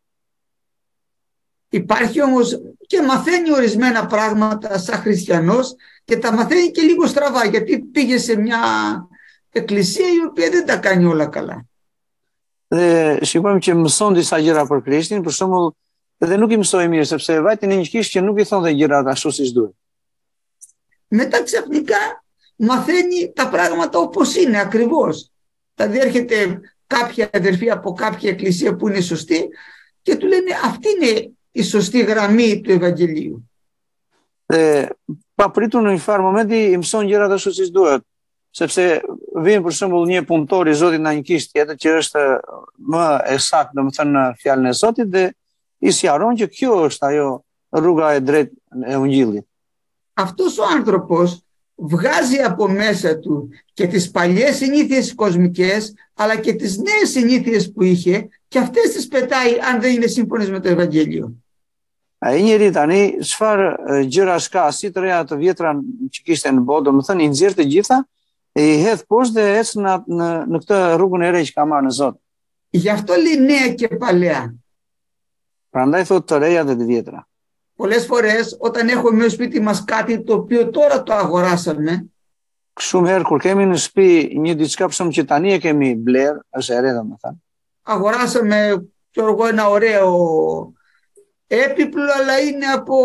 Υπάρχει όμως και μαθαίνει ορισμένα πράγματα σαν χριστιανός και τα μαθαίνει και λίγο στραβά, γιατί πήγε σε μια εκκλησία η οποία δεν τα κάνει όλα καλά. Dhe shikojmë që mëson disa gjëra për Krishtin, për shembull, dhe nuk i mësoi mirë sepse vajti në një kishë që nuk i thonte gjërat ashtu siç duhet. Μετά ξαφνικά μαθαίνει τα πράγματα όπως είναι ακριβώς. Δηλαδή έρχεται κάποια αδερφή από κάποια εκκλησία που είναι σωστή και του λένε αυτή είναι η σωστή γραμμή του Ευαγγελίου. Papritur në një farë momenti i mëson gjërat ashtu siç duhet, sepse vjen për shembull një punëtor i Zotit në një kishë tjetër që është më e saktë, domethënë në fjalën e Zotit, dhe i sqaron që kjo është ajo rruga e drejtë e Ungjillit. Αυτός ο άνθρωπος βγάζει από μέσα του και τις παλιές συνήθειες κοσμικές, αλλά και τις νέες συνήθειες που είχε, και αυτές τις πετάει αν δεν είναι σύμφωνες με το Ευαγγέλιο. Ai njeri tani çfarë gjëra ka, si të reja të vjetra që kishte në botë, domethënë i nxjerr të gjitha, e i hedh poshtë dhe ec në këtë rrugën e re që ka marrë në Zot. Γι' αυτό λέει νέα και παλαιά. Prandaj thotë të reja dhe të vjetra. Πολλές φορές όταν έχουμε στο σπίτι μας κάτι το οποίο τώρα το αγοράσαμε, Shumë herë kur kemi në shtëpi një diçka për shkak që tani e kemi bler, është e re domethënë. αγοράσαμε ένα ωραίο έπιπλο, αλλά είναι από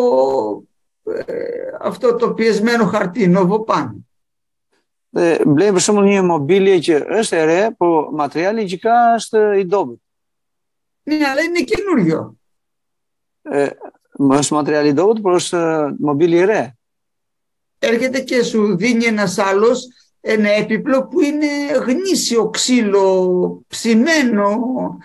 αυτό το πιεσμένο χαρτί, νοβοπάν. Dhe blej për shembull një mobilje që është e re, po materiali që ka është i dobët. Ναι, αλλά είναι καινούριο. Është materiali i dobët, por është mobili i re. Έρχεται και σου δίνει ένας άλλος ένα έπιπλο που είναι γνήσιο ξύλο, ψημένο,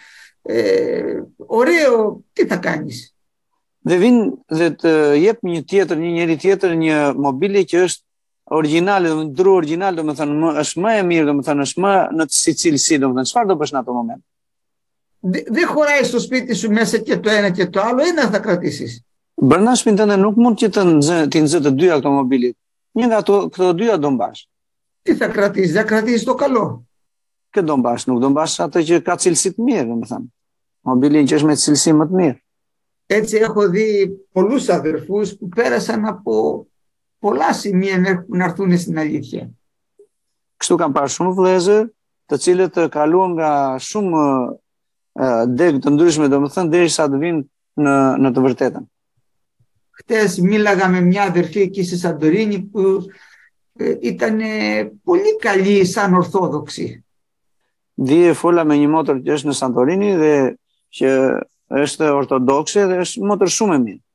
ωραίο. Τι θα κάνεις? Dhe vin dhe të jep një njeri tjetër një mobilje që është origjinale, dru origjinal, domethënë është më e mirë, domethënë është më në cilësi, domethënë çfarë do bësh në ato moment? Δεν χωράει στο σπίτι σου μέσα και το ένα και το άλλο, ένα θα κρατήσεις. Brenda shtëpisë tënde nuk mund që ti nxë të dyja këto mobilit. Një nga këto dyja do mbash. Τι θα κρατήσεις? Δεν κρατήσεις το καλό. Kë do mbash, nuk do mbash atë që ka cilësi të mirë, domethënë. Mobilin që është me cilësi më të mirë. Έτσι έχω δει πολλούς αδερφούς που πέρασαν από πολλά σημεία μέχρι να έρθουν στην αλήθεια. Kështu kam parë shumë vëllezër, të cilët kaluan nga shumë degë të ndryshme, domethënë derisa të vinë në të vërtetën. Χτες μίλαγα με μια αδερφή εκεί στη Σαντορίνη που ήταν πολύ καλή σαν Ορθόδοξη. Dje fola me një motër që është në Santorini dhe që është ortodokse dhe është motër shumë e mirë.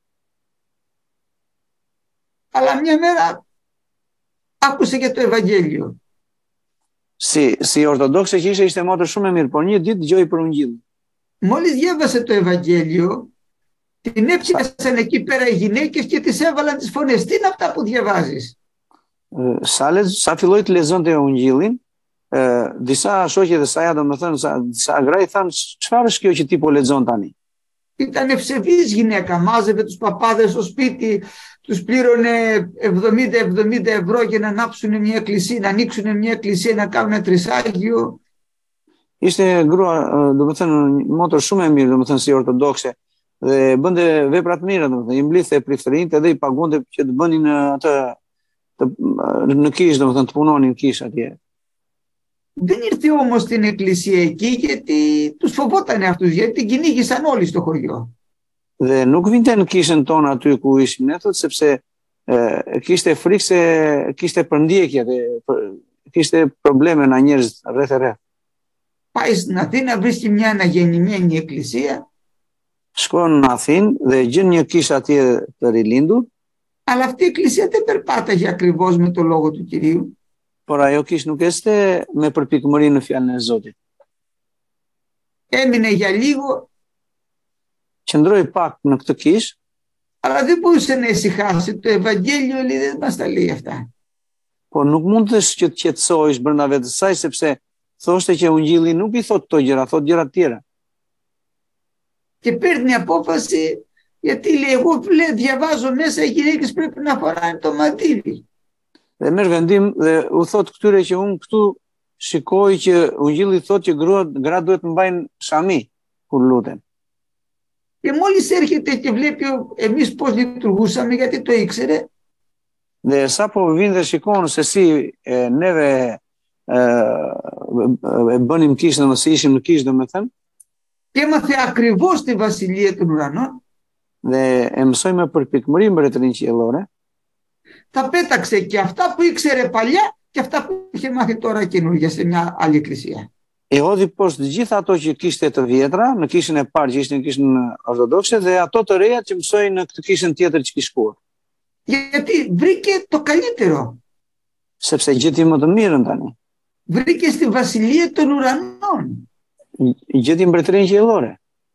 Αλλά μια μέρα άκουσε και το Ευαγγέλιο. Si ortodokse që ishte motër shumë e mirë, por një ditë dëgjoi për Ungjillin. Μόλις διάβασε το Ευαγγέλιο, την έπιασαν εκεί πέρα οι γυναίκες και τις έβαλαν τις φωνές. Τι είναι αυτά που διαβάζεις? Sa filloi të lexonte Ungjillin, Disa shoqe dhe saja, domethënë, disa graj thanë, çfarë është kjo që ti po lexon tani? Ήταν ευσεβής γυναίκα, μάζευε τους παπάδες στο σπίτι, τους πλήρωνε 70 ευρώ για να ανάψουν μια εκκλησία, να ανοίξουν μια εκκλησία, να κάνουν τρισάγιο. Ishte grua, domethënë, motër shumë e mirë, domethënë si ortodokse, dhe bënte vepra të mira, domethënë, i mblidhte prifërinjtë dhe i pagonte që të bënin atë në kishë, domethënë, të punonin kishë atje. Δεν ήρθε όμως στην εκκλησία εκεί γιατί τους φοβόταν αυτούς, γιατί την κυνήγησαν όλοι στο χωριό. Dhe nuk vinte në kishën tonë aty ku ishim ne, thotë, sepse kishte frikë se kishte përndjekje dhe kishte probleme na njerëz rreth e rreth. Πάει στην Αθήνα, βρίσκει μια αναγεννημένη εκκλησία. Shkon në Athinë dhe gjen një kishë atje të rilindur. Αλλά αυτή η εκκλησία δεν περπάταγε ακριβώς με το λόγο του Κυρίου. Por ajo kishë nuk eshte me përpikëmëri në fjalën e Zotit. Έμεινε για λίγο, Qëndroi pak në këtë kishë, αλλά δεν μπορούσε να ησυχάσει. Το Ευαγγέλιο λέει, δεν μας τα λέει αυτά. por nuk mundesh që të qetësohesh brenda vetes saj sepse thoshte që Ungjilli nuk i thot këto gjëra, thot gjëra të tjera. Και παίρνει απόφαση, γιατί λέει, εγώ διαβάζω μέσα οι γυναίκες πρέπει να φοράνε το μαντίλι. Dhe merr vendim dhe u thot këtyre që unë këtu shikoj që Ungjilli thot që gratë duhet të mbajnë shami kur luten. Και μόλις έρχεται και βλέπει εμείς πώς λειτουργούσαμε, γιατί το ήξερε, Dhe sa po vinë dhe shikon se si neve e bënim kishën, ose ishim në kishë, domethënë, και έμαθε ακριβώς τη βασιλεία των ουρανών, dhe e mësoj me përpikëmëri mbretërinë qiellore, τα πέταξε και αυτά που ήξερε παλιά και αυτά που είχε μάθει τώρα καινούργια σε μια άλλη εκκλησία. e hodhi poshtë të gjitha ato që kishte të vjetra, në kishën e parë që ishte në kishën ortodokse, dhe ato të reja që mësoi në këtë kishën tjetër që kishte shkuar. Γιατί βρήκε το καλύτερο. Sepse gjeti më të mirën tani. Βρήκε στη βασιλεία των ουρανών. Gjeti mbretërinë qiellore.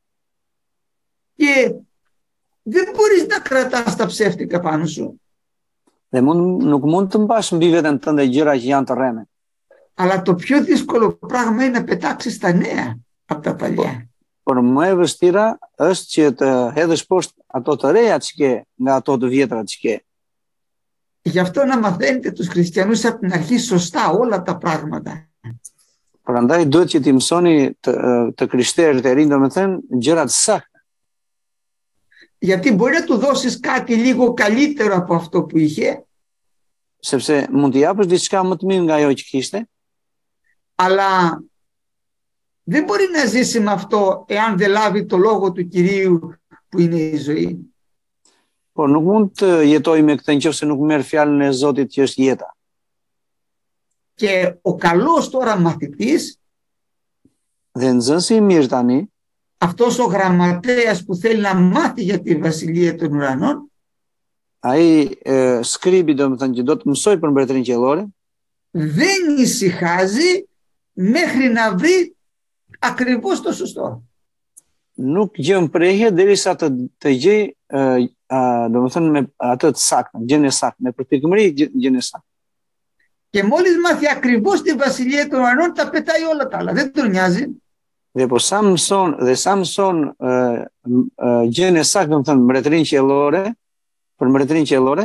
Και δεν μπορείς να κρατάς τα ψεύτικα πάνω σου. Dhe nuk mund të mbash mbi veten tënde gjëra që janë të rreme. Αλλά το πιο δύσκολο πράγμα είναι να πετάξεις τα νέα από τα παλιά. Por më e vështira është që të hedhësh poshtë ato të reja që ke nga ato të vjetra që ke. Γι' αυτό να μαθαίνετε τους χριστιανούς από την αρχή σωστά όλα τα πράγματα. Prandaj duhet që t'i mësoni të krishterët e rinj, domethënë, gjërat sakta. Γιατί μπορεί να του δώσεις κάτι λίγο καλύτερο από αυτό που είχε, Sepse mund t'i japësh diçka më të mirë nga ajo që kishte, αλλά δεν μπορεί να ζήσει με αυτό εάν δεν λάβει το λόγο του Κυρίου που είναι η ζωή. por nuk mund të jetoj me këtë nëse nuk merr fjalën e Zotit që është jeta. Και ο καλός τώρα μαθητής, Dhe nxënësi i mirë tani, αυτός ο γραμματέας που θέλει να μάθει για τη βασιλεία των ουρανών, ai skribi domethënë që do të mësoj për mbretërinë qiellore, δεν ησυχάζει μέχρι να βρει ακριβώς το σωστό. nuk gjën prehje derisa të gjej domethënë me atë të saktë, gjën e saktë, me përpikëmëri gjën e saktë. Και μόλις μάθει ακριβώς τη βασιλεία των ουρανών, τα πετάει όλα τα άλλα. Δεν τον νοιάζει. Dhe po sa mëson gjën e saktë, domethënë mbretërinë qiellore, për mbretërinë qiellore,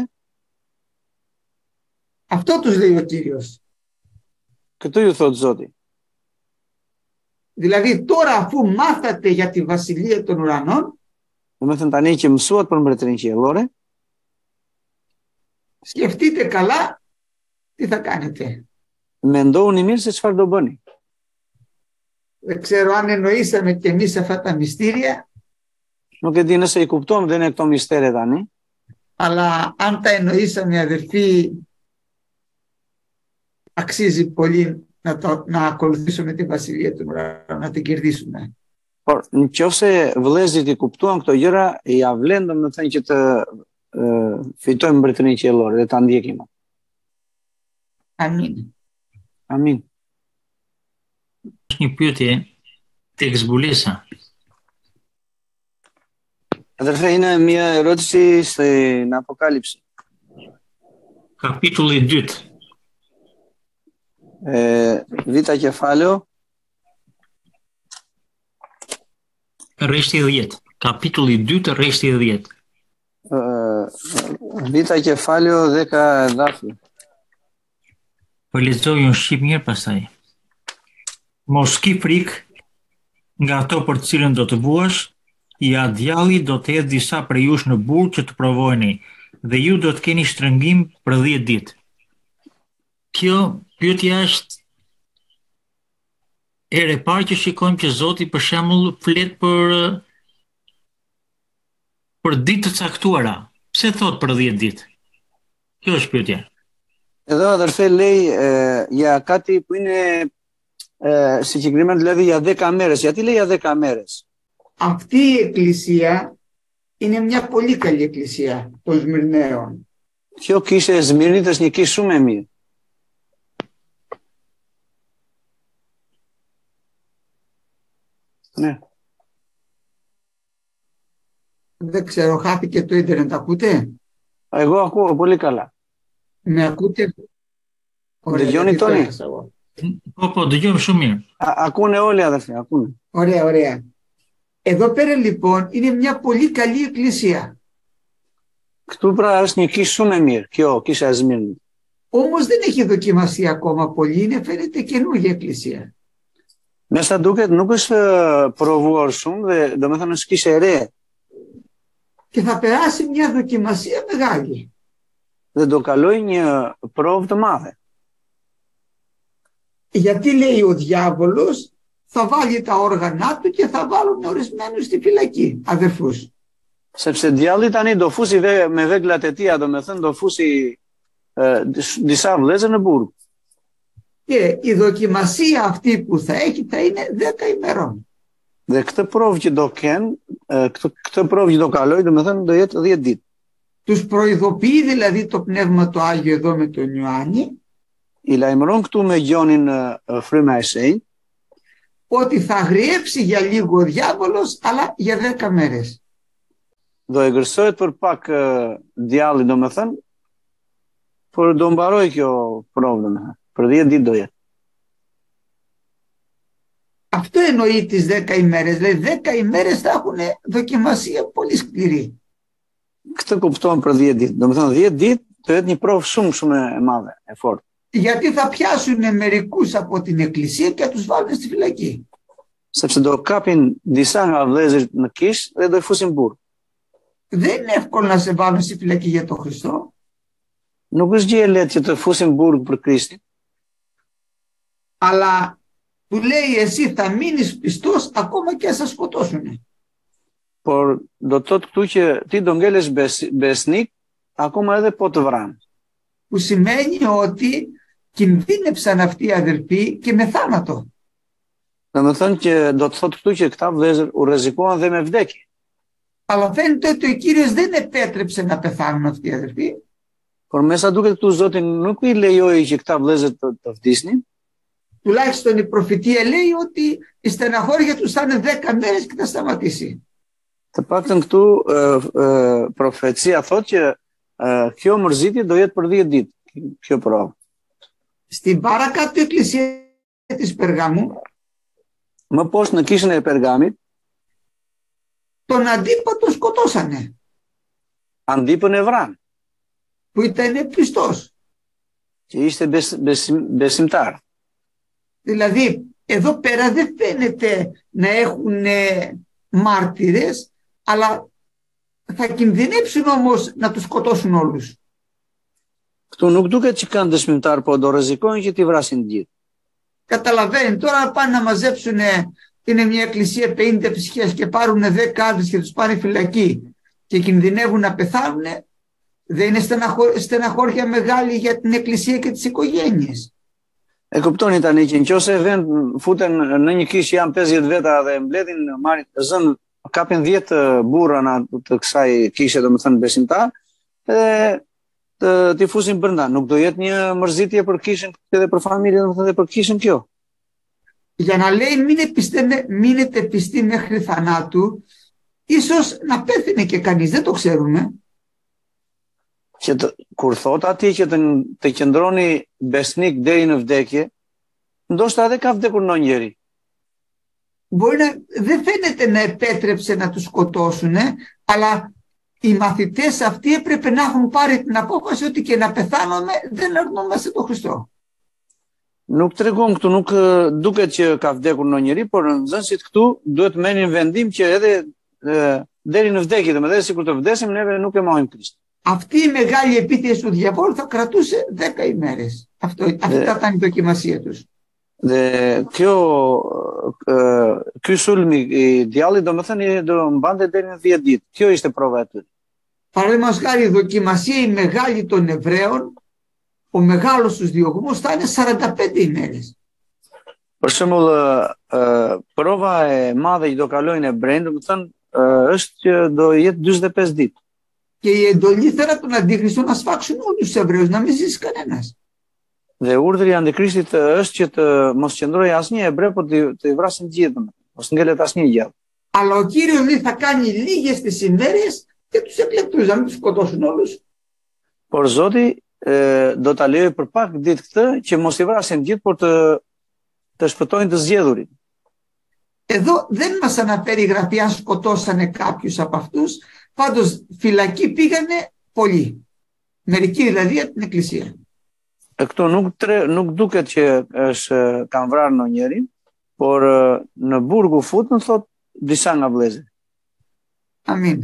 Αυτό τους λέει ο Κύριος. këtu ju thot Zoti. Δηλαδή τώρα αφού μάθατε για τη βασιλεία των ουρανών, Domethënë tani që mësuat për mbretërinë qiellore, σκεφτείτε καλά τι θα κάνετε. mendoni mirë se çfarë do bëni. Δεν ξέρω αν εννοήσαμε και εμείς αυτά τα μυστήρια, Nuk e di nëse i kuptojmë dhe ne këto mistere tani, αλλά αν τα εννοήσαμε, αδερφοί, αξίζει πολύ να ακολουθήσουμε τη βασιλεία των ουρανών, να την κερδίσουμε. por nëse vëllezërit i kuptuan këto gjëra, ja vlen domethënë që të fitojmë mbretërinë qiellore dhe ta ndjekim. Αμήν. Amin. Është një pyetje tek zbulesa. Atëherë ina mia erotisi në Apokalipsi. Kapitulli 2. Β' κεφάλαιο. Resti 10. Capitulli 2 të resti 10. Β' κεφάλαιο 10 εδάφιο. Po lexoj unë shqip mirë pastaj. Mos ki frikë nga ato për të cilën do të vuash, ja djalli do të hedhë disa për jush në burg që të provojeni, dhe ju do të keni shtrëngim për 10 ditë. Kjo pyetja është e parë që shikojmë që Zoti për shembull flet për ditë të caktuara. Pse thot për 10 ditë? Kjo është pyetja. Εδώ αδερφέ λέει για κάτι που είναι συγκεκριμένα, δηλαδή για 10 μέρες. Γιατί λέει για 10 μέρες? Αυτή η εκκλησία είναι μια πολύ καλή εκκλησία των Σμυρναίων. Ποιο είσαι Σμύρνητες νικήσουμε εμείς. Ναι. Δεν ξέρω, χάθηκε το ίντερνετ, ακούτε? Εγώ ακούω πολύ καλά. Με ακούτε? Τελειώνει, Τόνι? Po, dëgjojmë shumë mirë. Ακούνε όλοι, αδερφέ, ακούνε. Ωραία, ωραία. Εδώ πέρα λοιπόν είναι μια πολύ καλή εκκλησία. Këtu pra është një kishë shumë e mirë, kjo kisha e Σμύρνη. Όμως δεν έχει δοκιμαστεί ακόμα πολύ, είναι φαίνεται καινούργια εκκλησία. Μέσα duket nuk është provuar shumë dhe domethënë është kishë e re. Και θα περάσει μια δοκιμασία μεγάλη. Dhe do kaloj një provë të madhe. Γιατί λέει ο διάβολος θα βάλει τα όργανά του και θα βάλουν ορισμένους στη φυλακή, αδερφούς. Sepse djalli tani do fusi me veglat e tij, domethënë do fusi disa vëllezër në burg. Και η δοκιμασία αυτή που θα έχει θα είναι 10 ημερών. Dhe këtë provë që do kenë, këtë provë që do kaloj, domethënë do jetë 10 ditë. Τους προειδοποιεί δηλαδή το Πνεύμα το Άγιο εδώ με τον Ιωάννη. I lajmëron këtu me Gjonin fryma e shenjtë ότι θα αγριέψει για λίγο ο διάβολος, αλλά για 10 μέρες. Do e gërsohet për pak djalli, domethënë, por do mbaroj kjo provë, domethënë, për 10 ditë do jetë. Αυτό εννοεί τις 10 ημέρες, δηλαδή 10 ημέρες θα έχουν δοκιμασία πολύ σκληρή. Këtë kupton për 10 ditë. Domethënë 10 ditë do jetë një provë shumë e madhe, e fortë. Γιατί θα πιάσουν μερικούς από την εκκλησία και θα τους βάλουν στη φυλακή. Sepse do kapin disa nga vëllezërit në kishë dhe do i fusin burg. Δεν είναι εύκολο να σε βάλουν στη φυλακή για τον Χριστό. Nuk është gjë e lehtë që të fusin burg për Krishtin. Αλλά του λέει εσύ θα μείνεις πιστός ακόμα και αν σε σκοτώσουν. Por do të thotë këtu që ti do ngelesh besnik akoma edhe po të vranë. Που σημαίνει ότι κινδύνεψαν αυτοί οι αδελφοί και με θάνατο. Domethënë që do të thotë këtu që këta vëllezër u rrezikuan dhe me vdekje. Αλλά φαίνεται ότι ο Κύριος δεν επέτρεψε να πεθάνουν αυτοί οι αδελφοί. Por me sa duket këtu Zoti nuk i lejoi që këta vëllezër të vdisnin. Τουλάχιστον η προφητεία λέει ότι η στεναχώρια τους θα είναι 10 μέρες και θα σταματήσει. Të paktën këtu profecia thotë që kjo mërzitje do jetë për 10 ditë, kjo provë. Στην παρακάτω εκκλησία της Περγάμου, Më poshtë në kishën e Pergamit, τον Αντίπα τον σκοτώσανε, Andipën e vranë, που ήταν πιστός. që ishte besimtar. Δηλαδή, εδώ πέρα δεν φαίνεται να έχουν μάρτυρες, αλλά θα κινδυνεύσουν όμως να τους σκοτώσουν όλους. Këtu nuk duket që kanë dëshmitar, po do rrezikojnë që t'i vrasin gjithë. Καταλαβαίνει, τώρα πάνε να μαζέψουν, είναι μια εκκλησία 50 ψυχές και πάρουν 10 άντρες και τους πάνε φυλακή και κινδυνεύουν να πεθάνουν, δεν είναι στεναχώρια μεγάλη για την εκκλησία και τις οικογένειες. E kuptoni tani që nëse vend futen në një kishë janë 50 veta dhe mbledhin marrin zën kapin 10 burra të kësaj kishe, domethënë besimtar, t'i fusin brenda. Nuk do jetë një mërzitje për kishën edhe për familjen, domethënë edhe për kishën kjo. Για να λέει μείνετε πιστοί μέχρι θανάτου, ίσως να πέθαινε και κανείς, δεν το ξέρουμε. Që kur thot atij që të qëndroni besnik deri në vdekje, Ndoshta edhe ka vdekur ndonjë njeri. Μπορεί να δεν φαίνεται να επέτρεψε να τους σκοτώσουν, αλλά οι μαθητές αυτοί έπρεπε να έχουν πάρει την απόφαση ότι και να πεθάνουμε δεν αρνούμαστε τον Χριστό. Nuk tregon këtu, nuk duket që ka vdekur ndonjë njeri, por nxënësit këtu duhet merrin vendim që edhe deri në vdekje, domethënë sikur të vdesim, neve nuk e mohim Kristin. Αυτή η μεγάλη επίθεση του διαβόλου θα κρατούσε 10 ημέρες. Αυτή ήταν η δοκιμασία τους. Ky sulmi i djallit domethënë do mbante deri në 10 ditë. Kjo ishte prova e tyre. Παραδείγματος χάρη, η δοκιμασία η μεγάλη των Εβραίων, ο μεγάλος τους διωγμούς θα είναι 45 ημέρες. Për shembull, prova e madhe që do kalojnë ebrejnë, domethënë është që do jetë 45 ditë. Και η εντολή θέλει τον Αντίχριστο να σφάξουν όλους τους Εβραίους, να μην ζήσει κανένας. Dhe urdhri i Antikrishtit është që të mos qëndrojë asnjë hebre, por të i vrasin gjithë, mos ngelet asnjë gjallë. Αλλά ο Κύριος λέει θα κάνει λίγες τις ημέρες και τους εκλεκτούς, να μην τους σκοτώσουν όλους. Por Zoti do ta lejoj për pak ditë këtë që mos i vrasin gjithë, por të shpëtojnë të zgjedhurit. Εδώ δεν μας αναφέρει η Γραφή αν σκοτώσανε κάποιους από αυτούς, πάντως φυλακή πήγανε πολλοί. Μερικοί δηλαδή από την Εκκλησία. Këtu nuk duket që kanë vrarë në njërin, por në burgu futën, thot, disa nga vëllezërit. Amin.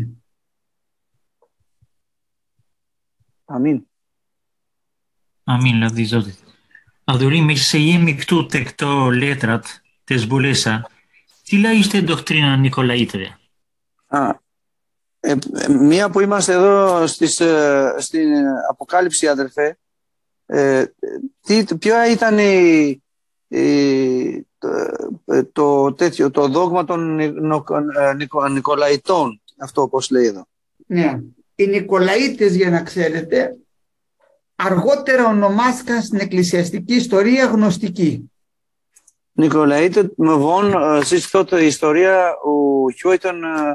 Amin. Amin, lavdi Zotit. Adhurim, me që se jemi këtu të këto letrat të zbulesa, cila ishte doktrina Nikolaitëve? Μία που είμαστε εδώ στην Αποκάλυψη, αδερφέ, ποια ήταν το δόγμα των Νικολαϊτών, αυτό όπως λέει εδώ. Ναι, οι Νικολαίτες, για να ξέρετε, αργότερα ονομάστηκαν στην εκκλησιαστική ιστορία γνωστικοί. Νικολαίτες, më vonë, siç thotë historia, u quajtën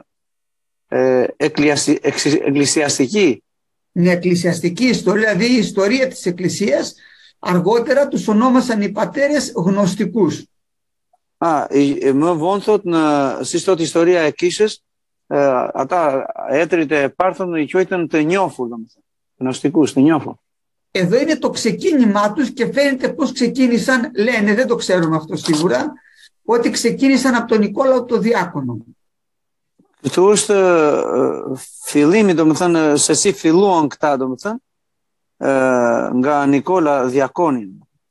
εκκλησιαστική. Είναι εκκλησιαστική ιστορία, δηλαδή η ιστορία της Εκκλησίας, αργότερα τους ονόμασαν οι πατέρες γνωστικούς. Më vonë thotë, siç thotë historia e kishës, ata έτριτ e parthën i quajtën të njohur, domethënë, γνωστικούς, të njohur. Εδώ είναι το ξεκίνημά τους και φαίνεται πώς ξεκίνησαν, λένε, δεν το ξέρουμε αυτό σίγουρα, ότι ξεκίνησαν από τον Νικόλαο το Διάκονο. Këtu është fillimi, domethënë, se si filluan këta, domethënë, nga Nikola Διάκονη.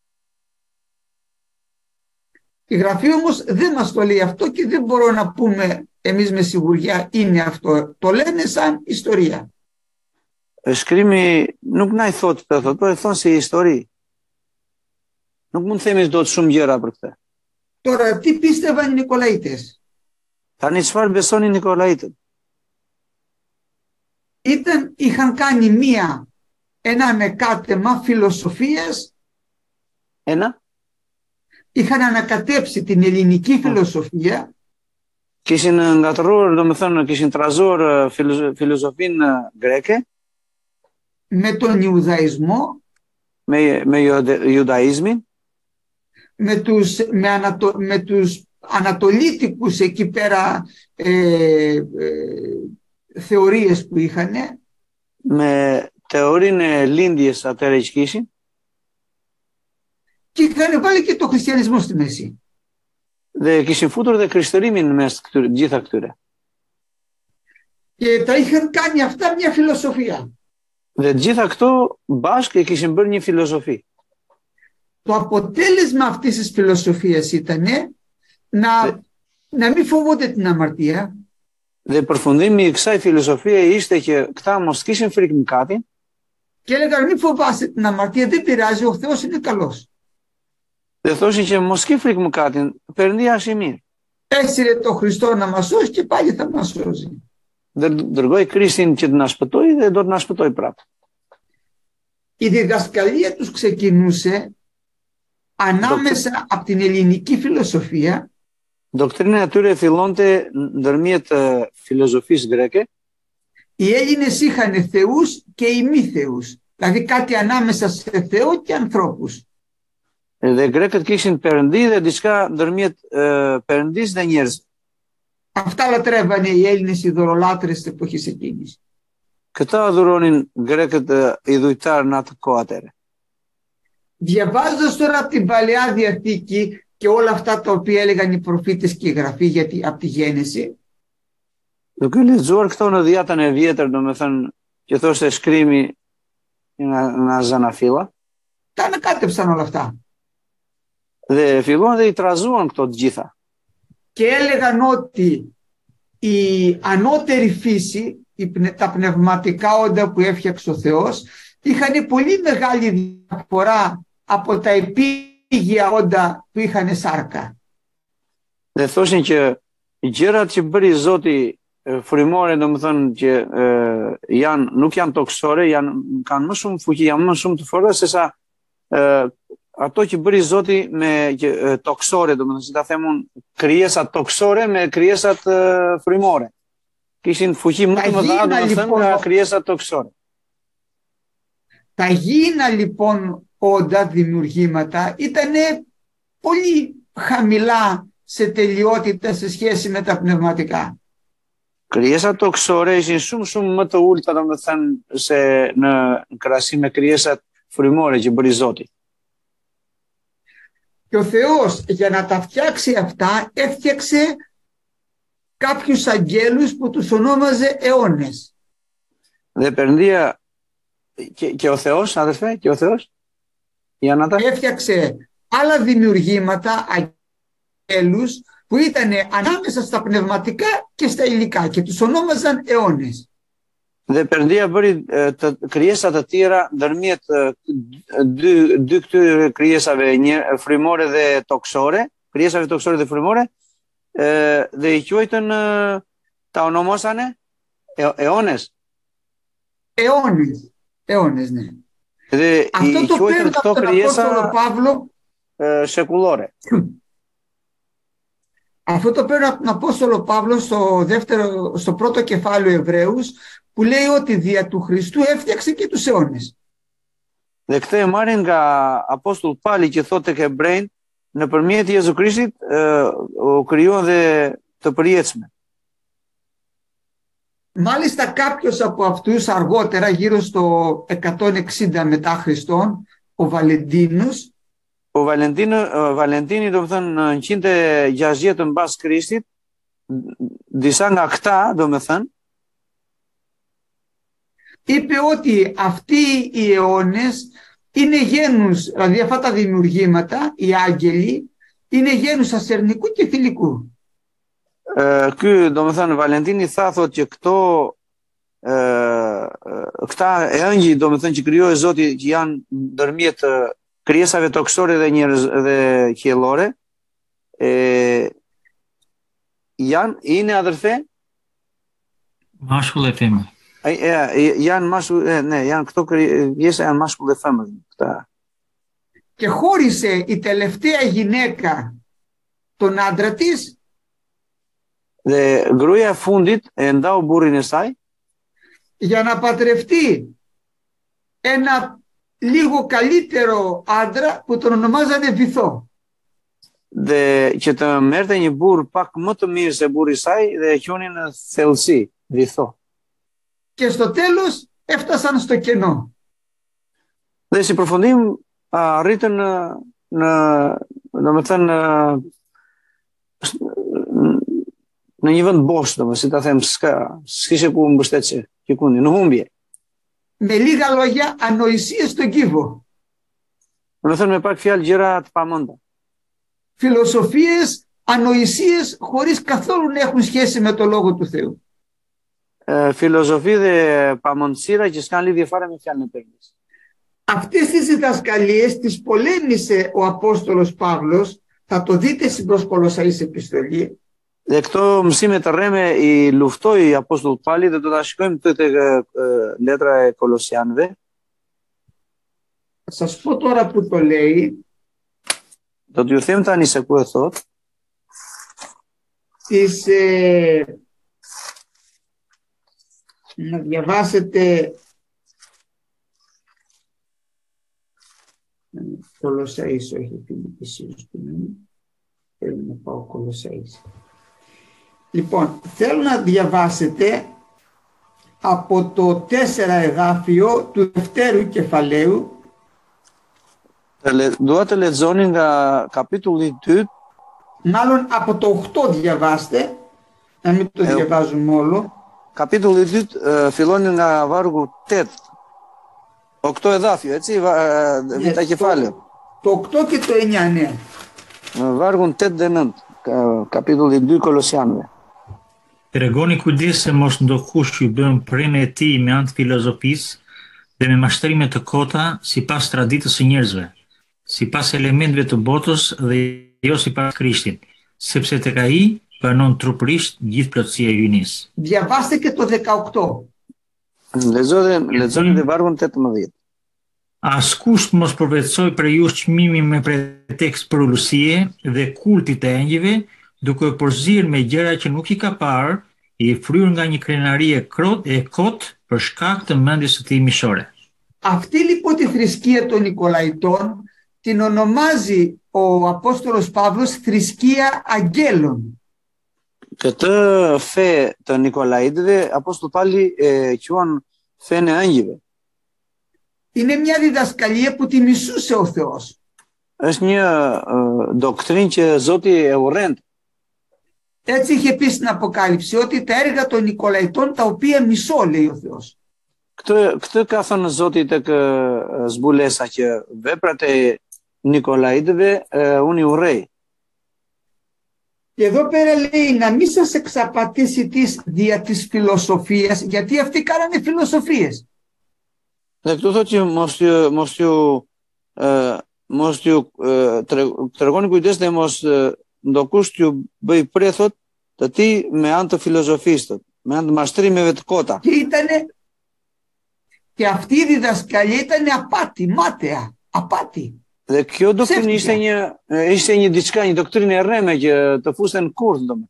Η Γραφή όμως δεν μας το λέει αυτό και δεν μπορώ να πούμε εμείς με σιγουριά είναι αυτό. Το λένε σαν ιστορία. Shkrimi nuk na i thotë këtë, po e thon si histori. Nuk mund të themi dot shumë gjëra për këtë. Τώρα, τι πίστευαν οι Νικολαίτες? Tani çfarë besonin Nikolaitët? Είχαν κάνει ένα ανακάτεμα φιλοσοφίας. Είχαν ανακατέψει την ελληνική φιλοσοφία. Kishin ngatëruar, domethënë, kishin trazuar filozofinë greke με τον Ιουδαϊσμό, με Ιουδαϊσμին, με τους ανατολίτικους εκεί πέρα θεωρίες που είχαν, με θεωρήν λίντιες ατερεσκήσιν, και είχαν βάλει και το χριστιανισμό στη μέση. Dhe kishin futur dhe krishtërimin mes gjitha këtyre. Και τα είχαν κάνει αυτά μια φιλοσοφία. Dhe gjitha këto bashkë e kishin bërë një filozofi. Το αποτέλεσμα αυτής της φιλοσοφίας ήταν να μην φοβούνται την αμαρτία. Dhe përfundimi i kësaj filosofie ishte që këta mos kishin frikë mëkatin. Και έλεγαν μην φοβάσαι την αμαρτία, δεν πειράζει, ο Θεός είναι καλός. Dhe thoshin që mos ki frikë mëkatin, Perëndia është i mirë. Έσυρε το Χριστό να μας σώσει και πάλι θα μας σώσει. Dërgoi Krishtin që të na shpëtojë dhe do të na shpëtojë prapë. Η διδασκαλία τους ξεκινούσε ανάμεσα από την ελληνική φιλοσοφία. Doktrina e tyre fillonte ndërmjet filozofisë greke. Οι Έλληνες είχαν θεούς και ημίθεους, δηλαδή κάτι ανάμεσα σε Θεό και ανθρώπους. Dhe Grekët kishin perëndi dhe diçka ndërmjet perëndis dhe njerëzve. Αυτά λατρεύανε οι Έλληνες ειδωλολάτρες της εποχής εκείνης. Këta adhuronin Grekët idhujtar në atë kohë atëre. Διαβάζοντας τώρα από την Παλαιά Διαθήκη και όλα αυτά τα οποία έλεγαν οι προφήτες και η Γραφή γιατί, από τη Γέννηση, Duke lexuar këto në Dhjetën e Vjetër, domethënë që thoshte shkrimi nga Zanafilla, τα ανακάτεψαν όλα αυτά. dhe filluan dhe i trazuan këto të gjitha. Και έλεγαν ότι η ανώτερη φύση, τα πνευματικά όντα που έφτιαξε ο Θεός, είχαν πολύ μεγάλη διαφορά από τα επίγεια όντα που είχαν σάρκα. Dhe thoshin që gjërat që bëri Zoti frymore, domethënë që nuk janë toksore, kanë më shumë fuqi, janë më shumë të forta sesa ato që bëri Zoti me toksore, domethënë si ta themun krijesat toksore me krijesat frymore. Kishin fuqi më të mëdha domethënë nga krijesat toksore. Τα γήινα λοιπόν όντα δημιουργήματα ήταν πολύ χαμηλά σε τελειότητα σε σχέση με τα πνευματικά. Krijesat toksore ishin shumë më të ulta domethënë se në krahasim me krijesat frymore që bëri Zoti. Και ο Θεός για να τα φτιάξει αυτά έφτιαξε κάποιους αγγέλους που τους ονόμαζε αιώνες. Dhe Perëndia και ο Θεός, αδερφέ, και ο Θεός, για να τα... Έφτιαξε άλλα δημιουργήματα, αγγέλους, που ήταν ανάμεσα στα πνευματικά και στα υλικά και τους ονόμαζαν αιώνες. Dhe Perëndia bëri krijesa të tjera ndërmjet dy këtyre krijesave frymore dhe toksore, krijesave toksore dhe frymore, dhe i quajtën ta onomosane αιώνες. Αιώνες, ναι. Dhe i quajtën këto krijesa shekullore. Αυτό το παίρνω από τον Απόστολο Παύλο στο πρώτο κεφάλαιο Εβραίους, που λέει ότι δια του Χριστού έφτιαξε και τους αιώνες. Dhe këtë e marrin nga Apostull Pali që thotë tek Hebrejt, nëpërmjet Jezu Krishtit u krijuan dhe të përjetshme. Μάλιστα κάποιος από αυτούς αργότερα, γύρω στο 160 μετά Χριστόν, ο Βαλεντίνος, Ο Valentini do të thënë në 160 mbas Krishtit, disa nga këta do të thënë, είπε ότι αυτοί οι αιώνες είναι γένους, δηλαδή αυτά τα δημιουργήματα, οι άγγελοι, είναι γένους ασερνικού και θηλυκού. Ky do të thënë Valentini thotë që këta ëngjëj do të thënë që krijoi Zoti që janë ndërmjet krijesave toksore dhe dhe qiellore, είναι αδερφέ? Mashkull e femër. Janë mashkull, ναι, janë këto krijesa janë mashkull dhe femër. Και χώρισε η τελευταία γυναίκα τον άντρα της. Dhe gruaja e fundit e ndau burrin e saj για να παντρευτεί ένα λίγο καλύτερο άντρα που τον ονομάζανε Βυθό. Dhe që të merrte një burr pak më të mirë se burri i saj dhe e qunin në thellësi Vithó. Και στο τέλος έφτασαν στο κενό. Dhe si përfundim arritën domethënë në një vend bosh, si ta them, s'kishe ku mbështetje, kikundi, në humbje. Με λίγα λόγια, ανοησίες στον κύβο. Domethënë me pak fjalë gjëra të pamendta. Φιλοσοφίες, ανοησίες χωρίς καθόλου να έχουν σχέση με το Λόγο του Θεού. Φιλοσοφεί dhe pamendësira që s'kan lidhje fare me fjalën e Perëndis. Αυτές τις διδασκαλίες τις πολέμησε ο Απόστολος Παύλος, θα το δείτε στην προς Κολοσσαείς επιστολή. Dhe këto mësime të rreme i luftoi Apostull Pali dhe do ta shikojmë këtë tek letra e Kolosianëve. Θα σας πω τώρα που το λέει. Do t'ju them tani se ku e thot. Να διαβάσετε Κολοσσαείς, όχι Φιλιππισίους. Θέλω να πάω Κολοσσαείς. Λοιπόν, θέλω να διαβάσετε από το 4 εδάφιο του δευτέρου κεφαλαίου. Dua të lexoni nga kapitulli 2. Μάλλον από το 8 διαβάστε, να μην το διαβάζουμε όλο. Kapitulli 2 fillon nga vargu 8. 8 εδάφιο, έτσι, τα κεφάλαια. Το 8 και το 9, ναι. Vargun 8 dhe 9, kapitulli 2 Kolosianëve. Tregoni kujdese mos ndokush ju bën prinë e tij me anë të filozofisë dhe me mashtrime të kota sipas traditës së njerëzve, sipas elementeve të botës dhe jo sipas Krishtit, sepse tek ai banon trupërisht gjithë plotësia e hyjnisë. Διαβάστε και το 18. Lexoni dhe vargun 18. Askush mos përvetsoj për ju çmimin me pretekst për ulësie dhe kultit të engjëve, duke përzirë me gjëra që nuk I ka parë, I fryrë nga një krenari e kot për shkak të mendjes së tij mishore. Αυτή λοιπόν τη θρησκεία των Νικολαϊτών την ονομάζει ο Απόστολος Παύλος θρησκεία αγγέλων. Këtë fe të Nikolaitëve, Apostoll Pali quan fenë e angjëve. Είναι μια διδασκαλία που τη μισούσε ο Θεός. Është një doktrinë që Zoti e urrent. Έτσι είχε πει στην Αποκάλυψη ότι τα έργα των Νικολαϊτών τα οποία μισώ, λέει ο Θεός. Këtë ka thënë Zoti tek zbulesa që veprat e Nikolaitëve unë I urrej. Και εδώ πέρα λέει να μην σας εξαπατήσει δια της φιλοσοφίας, γιατί αυτοί κάνανε φιλοσοφίες. Dhe këtu thotë që mos ju tregoni kujdes dhe mos ndokush t'ju bëj prethot të ti me anë të filozofistët, me anë të mashtrimeve të kota. Και αυτή η διδασκαλία ήταν απάτη, μάταια, απάτη. Dhe kjo doktrinë ishte një diçka, një doktrinë e rreme që të fusten kurth domethënë.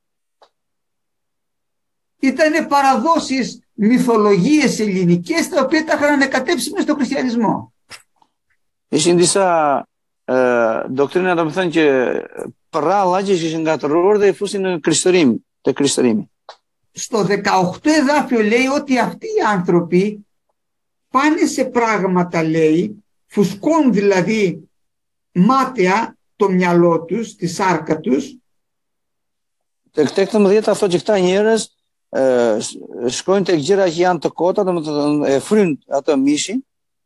Ήταν παραδόσεις, μυθολογίες ελληνικές τα οποία τα είχαν ανακατέψει μες στον χριστιανισμό. Ishin disa doktrina domethënë që përralla që ishin ngatërruar dhe I fusin në krishtërim, te krishtërimi. Στο 18 εδάφιο λέει ότι αυτοί οι άνθρωποι πάνε σε πράγματα, λέει, φουσκώνουν δηλαδή μάταια το μυαλό τους, τη σάρκα τους. Tek 18 thotë që këta njerëz shkojnë tek gjëra që janë të kota, domethënë e fryn atë mishin.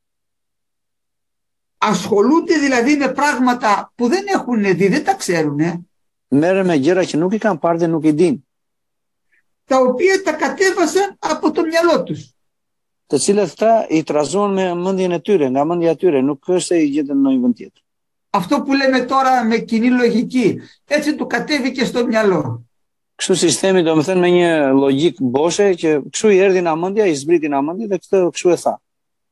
Ασχολούνται δηλαδή με πράγματα που δεν έχουν δει, δεν τα ξέρουν. Merren me gjëra që nuk I kanë parë dhe nuk I dinë. Τα οποία τα κατέβασαν από το μυαλό τους. Të cilët këta I trazuan me mendjen e tyre, nga mendja e tyre, nuk është se I gjetën në një vend tjetër. Αυτό που λέμε τώρα με κοινή λογική, έτσι του κατέβηκε στο μυαλό. Kështu si themi, domethënë me një logjik boshe që kështu I erdhi në mendja, I zbriti në mendje dhe këtë kështu e tha.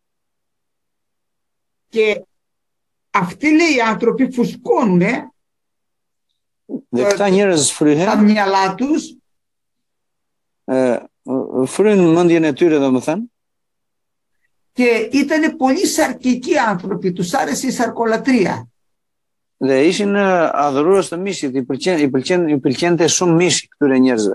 Και αυτοί, λέει, οι άνθρωποι φουσκώνουν τα μυαλά τους, fryn mendjen e tyre domethënë. Και ήταν πολύ σαρκικοί άνθρωποι, τους άρεσε η σαρκολατρία. Dhe ishin adhurues të mishit, I pëlqente shumë mishi këtyre njerëzve.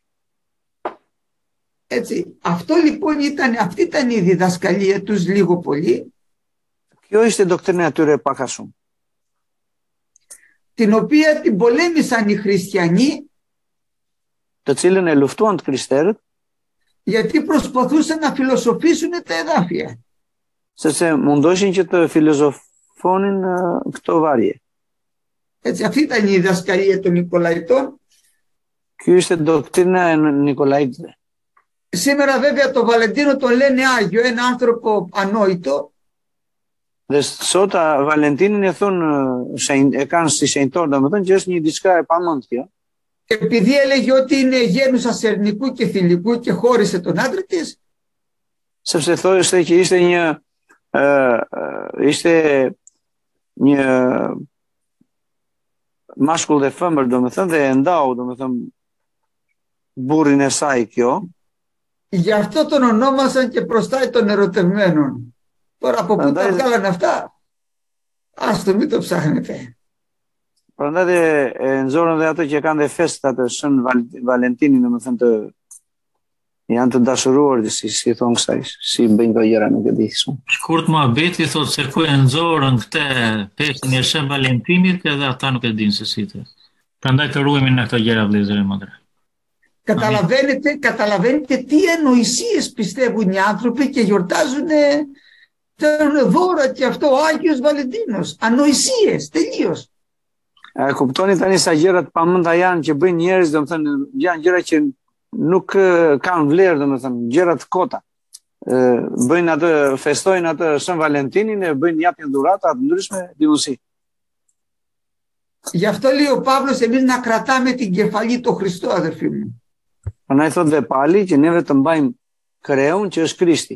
Έτσι, αυτό λοιπόν αυτή ήταν η διδασκαλία τους λίγο πολύ. Kjo ishte doktrina e tyre pak a shumë. Την οποία την πολέμησαν οι χριστιανοί, të cilën e luftuan të krishterët, γιατί προσπαθούσαν να φιλοσοφήσουν τα εδάφια. Sepse mundoshin që të filozofonin këto varje. Έτσι, αυτή ήταν η διδασκαλία των Νικολαϊτών. Ky ishte doktrina e Nikolaitëve. Σήμερα βέβαια το Βαλεντίνο τον λένε Άγιο, ένα άνθρωπο ανόητο. Dhe sot Valentinin e thon e kanë si shenjtor, domethënë që është një diçka e pamend kjo. Επειδή έλεγε ότι είναι γένους ασερνικού και θηλυκού και χώρισε τον άντρα της. Sepse thoshte që ishte një mashkull dhe femër, domethënë, dhe e ndau, domethënë, burrin e saj kjo. Γι' αυτό τον ονόμασαν και προστάει των ερωτευμένων. Τώρα από πού τα βγάλανε αυτά? Άστο, μην το ψάχνετε. Prandaj e nxorën dhe ato që kanë dhe festat e Shën Valentinin, domethënë të janë të dashuruar, si thon kësaj, si bëjnë këto gjëra, nuk e di shumë. Shkurt Muhabeti thotë se ku e nxorën këtë festin e Shën Valentinit, edhe ata nuk e dinë se si të. Prandaj të ruhemi në këto gjëra, vëllezër e motra. Καταλαβαίνετε τι ανοησίες πιστεύουν οι άνθρωποι και γιορτάζουν, θέλουν δώρα και αυτό ο Άγιος Βαλεντίνος. Ανοησίες, τελείως. Kuptoni tani sa gjëra të pamendta janë që bëjnë njerëz, domethënë janë gjëra që nuk kanë vlerë, domethënë gjëra të kota. Bëjnë atë, festojnë atë Shën Valentinin, e bëjnë, japin dhurata të ndryshme, diusi. Γι' αυτό λέει ο Παύλος, εμείς να κρατάμε την κεφαλή το Χριστό, αδερφοί μου. Prandaj thotë dhe Pali që neve të mbajmë kreun që është Krishti.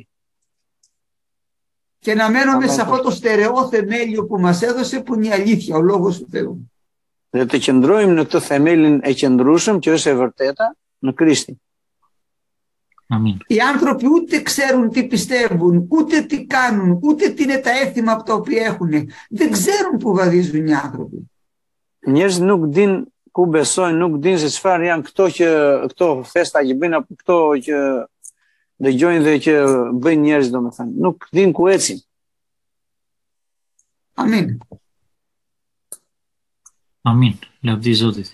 Και να μένουμε σε αυτό το στερεό θεμέλιο που μας έδωσε, που είναι η αλήθεια, ο Λόγος του Θεού. Dhe të qëndrojmë në këtë themelin e qëndrueshëm që është e vërteta në Krishtin. Amin. Οι άνθρωποι ούτε ξέρουν τι πιστεύουν, ούτε τι κάνουν, ούτε τι είναι τα έθιμα από τα οποία έχουν. Δεν ξέρουν που βαδίζουν οι άνθρωποι. Njerëzit nuk din ku besojnë, nuk din se çfarë janë këto festa që bëjnë, apo këto që dëgjojnë dhe që bëjnë njerëz, domethënë, nuk din ku ecin. Amin. Amin. Lavdi Zotit.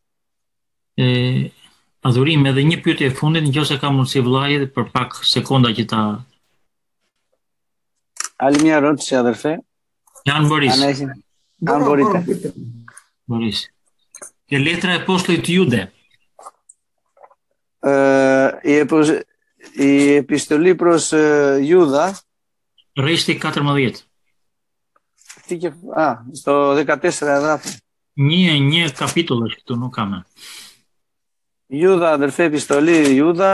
Adhurim, edhe një pyetje e fundit, nëse ka mundësi vëllai, për pak sekonda që ta. Alimia rot si adërfe. Janë Boris. Borite. Boris. Ke letra e apostullit Jude. I epistoli προς Judha. Rreshti 14. Στο 14 εδάφιο. Një kapitull është këtu, nuk kam. Judha, adërfe, epistoli Judha,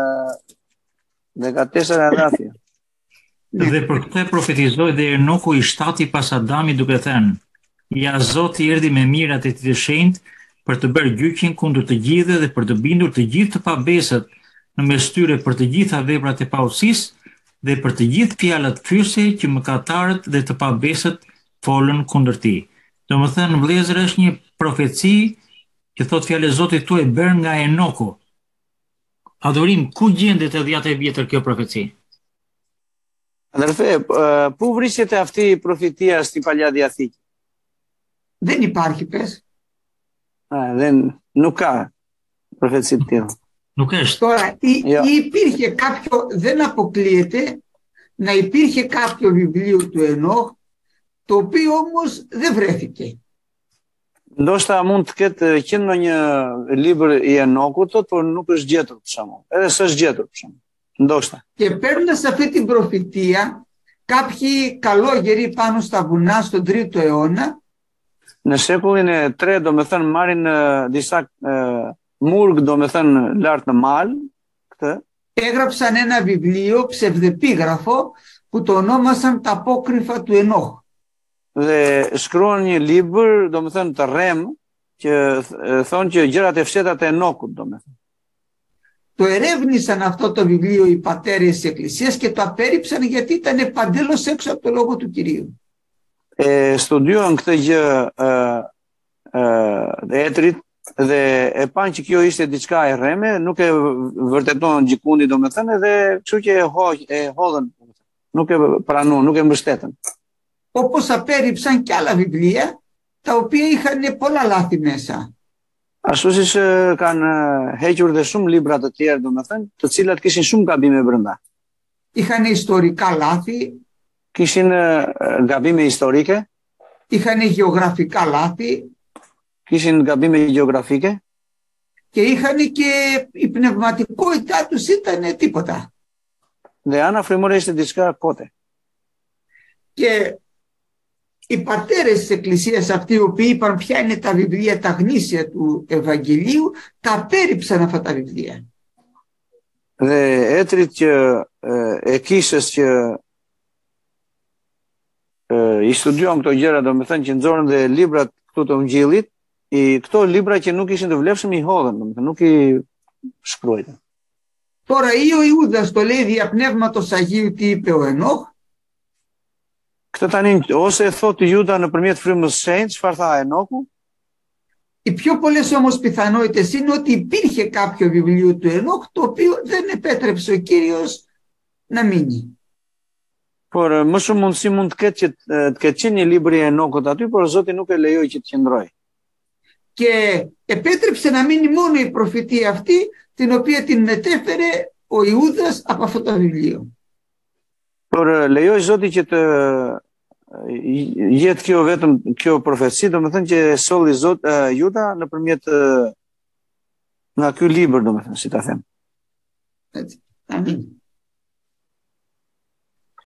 14 εδάφιο. Dhe për këtë profetizoi dhe Enoku i shtati pas Adamit duke thënë: Ja Zoti erdhi me mirat e tij të shenjtë për të bërë gjyqin kundër të gjithëve dhe për të bindur të gjithë të pabesët në mes tyre për të gjitha veprat e pautësisë dhe për të gjithë fjalët fyese që mëkatarët dhe të pabesët folën kundër tij. Domethënë, vëllezër, është një profeci që thot fjalë e Zotit tu e bërë nga Enoku. Adhurim, ku gjendet e 10 vjetër kjo profeci? Αδερφέ, πού βρίσκεται αυτή η προφητεία στην Παλιά Διαθήκη? Δεν υπάρχει, πες. Nuk ka προφեցή τίλα. Nuk është. Τώρα, υπήρχε κάποιο, δεν αποκλείεται να υπήρχε κάποιο βιβλίο του Ενόχ, το οποίο όμως δεν βρέθηκε. Ndoshta mund të ketë qenë në një libër i Enokut, por nuk është gjetur për shembull. Edhe s'është gjetur për shembull. Ndoshta. Και παίρνοντας αυτή την προφητεία, κάποιοι καλόγεροι πάνω στα βουνά στον 3ο αιώνα, në shekullin e 3, domethënë marrin disa murg, domethënë lart në mal, këtë. Έγραψαν ένα βιβλίο ψευδεπίγραφο που το ονόμασαν τα απόκριφα του Ενόχ. Dhe shkruan një libër, domethënë të rrem, që thonë që gjërat e fsheta të Enokut, domethënë. Το ερεύνησαν αυτό το βιβλίο οι πατέρες της Εκκλησίας και το απέρριψαν γιατί ήταν παντελώς έξω από το λόγο του Κυρίου. Studiuan këtë gjë e etrit dhe e panë që kjo ishte diçka e rreme, nuk e vërteton gjikundi, domethënë, dhe kështu që e hodhën, nuk e pranuan, nuk e mbështetën. Όπως απέρριψαν και άλλα βιβλία τα οποία είχαν πολλά λάθη μέσα. Ashtu siç kanë hequr dhe shumë libra të tjerë, domethënë, të cilat kishin shumë gabime brenda. Είχαν ιστορικά λάθη. Kishin gabime historike. Είχαν γεωγραφικά λάθη. Kishin gabime gjeografike. Και είχαν και η πνευματικότητά τους ήταν τίποτα. Dhe ana frymore ishte diçka kote. Και οι πατέρες της Εκκλησίας αυτοί οι οποίοι είπαν ποια είναι τα βιβλία, τα γνήσια του Ευαγγελίου, τα απέρριψαν αυτά τα βιβλία. Dhe etrit që e kishës që i studiuan këto gjëra, domethënë që nxorën dhe librat këtu të Ungjillit, këto libra që nuk ishin të vlefshëm i hodhën, domethënë nuk i shkruajtën. Τώρα ή ο Ιούδας το λέει δια πνεύματος Αγίου τι είπε ο Ενόχ. Këtë tani, ose e thotë Juda nëpërmjet frymës së shenjtë, çfarë tha Enoku? Οι πιο πολλές όμως πιθανότητες είναι ότι υπήρχε κάποιο βιβλίο του Ενόχ το οποίο δεν επέτρεψε ο Κύριος να μείνει. Por më shumë mundësi mund të ketë qenë një libër i Enokut aty, por Zoti nuk e lejoi që të qëndrojë. Και επέτρεψε να μείνει μόνο η προφητεία αυτή, την οποία την μετέφερε ο Ιούδας από αυτό το βιβλίο. Por lejoi Zoti që të jetë kjo vetëm kjo profeci, domethënë që solli Juda nëpërmjet nga ky libër, domethënë, si ta them. Έτσι. Αμήν.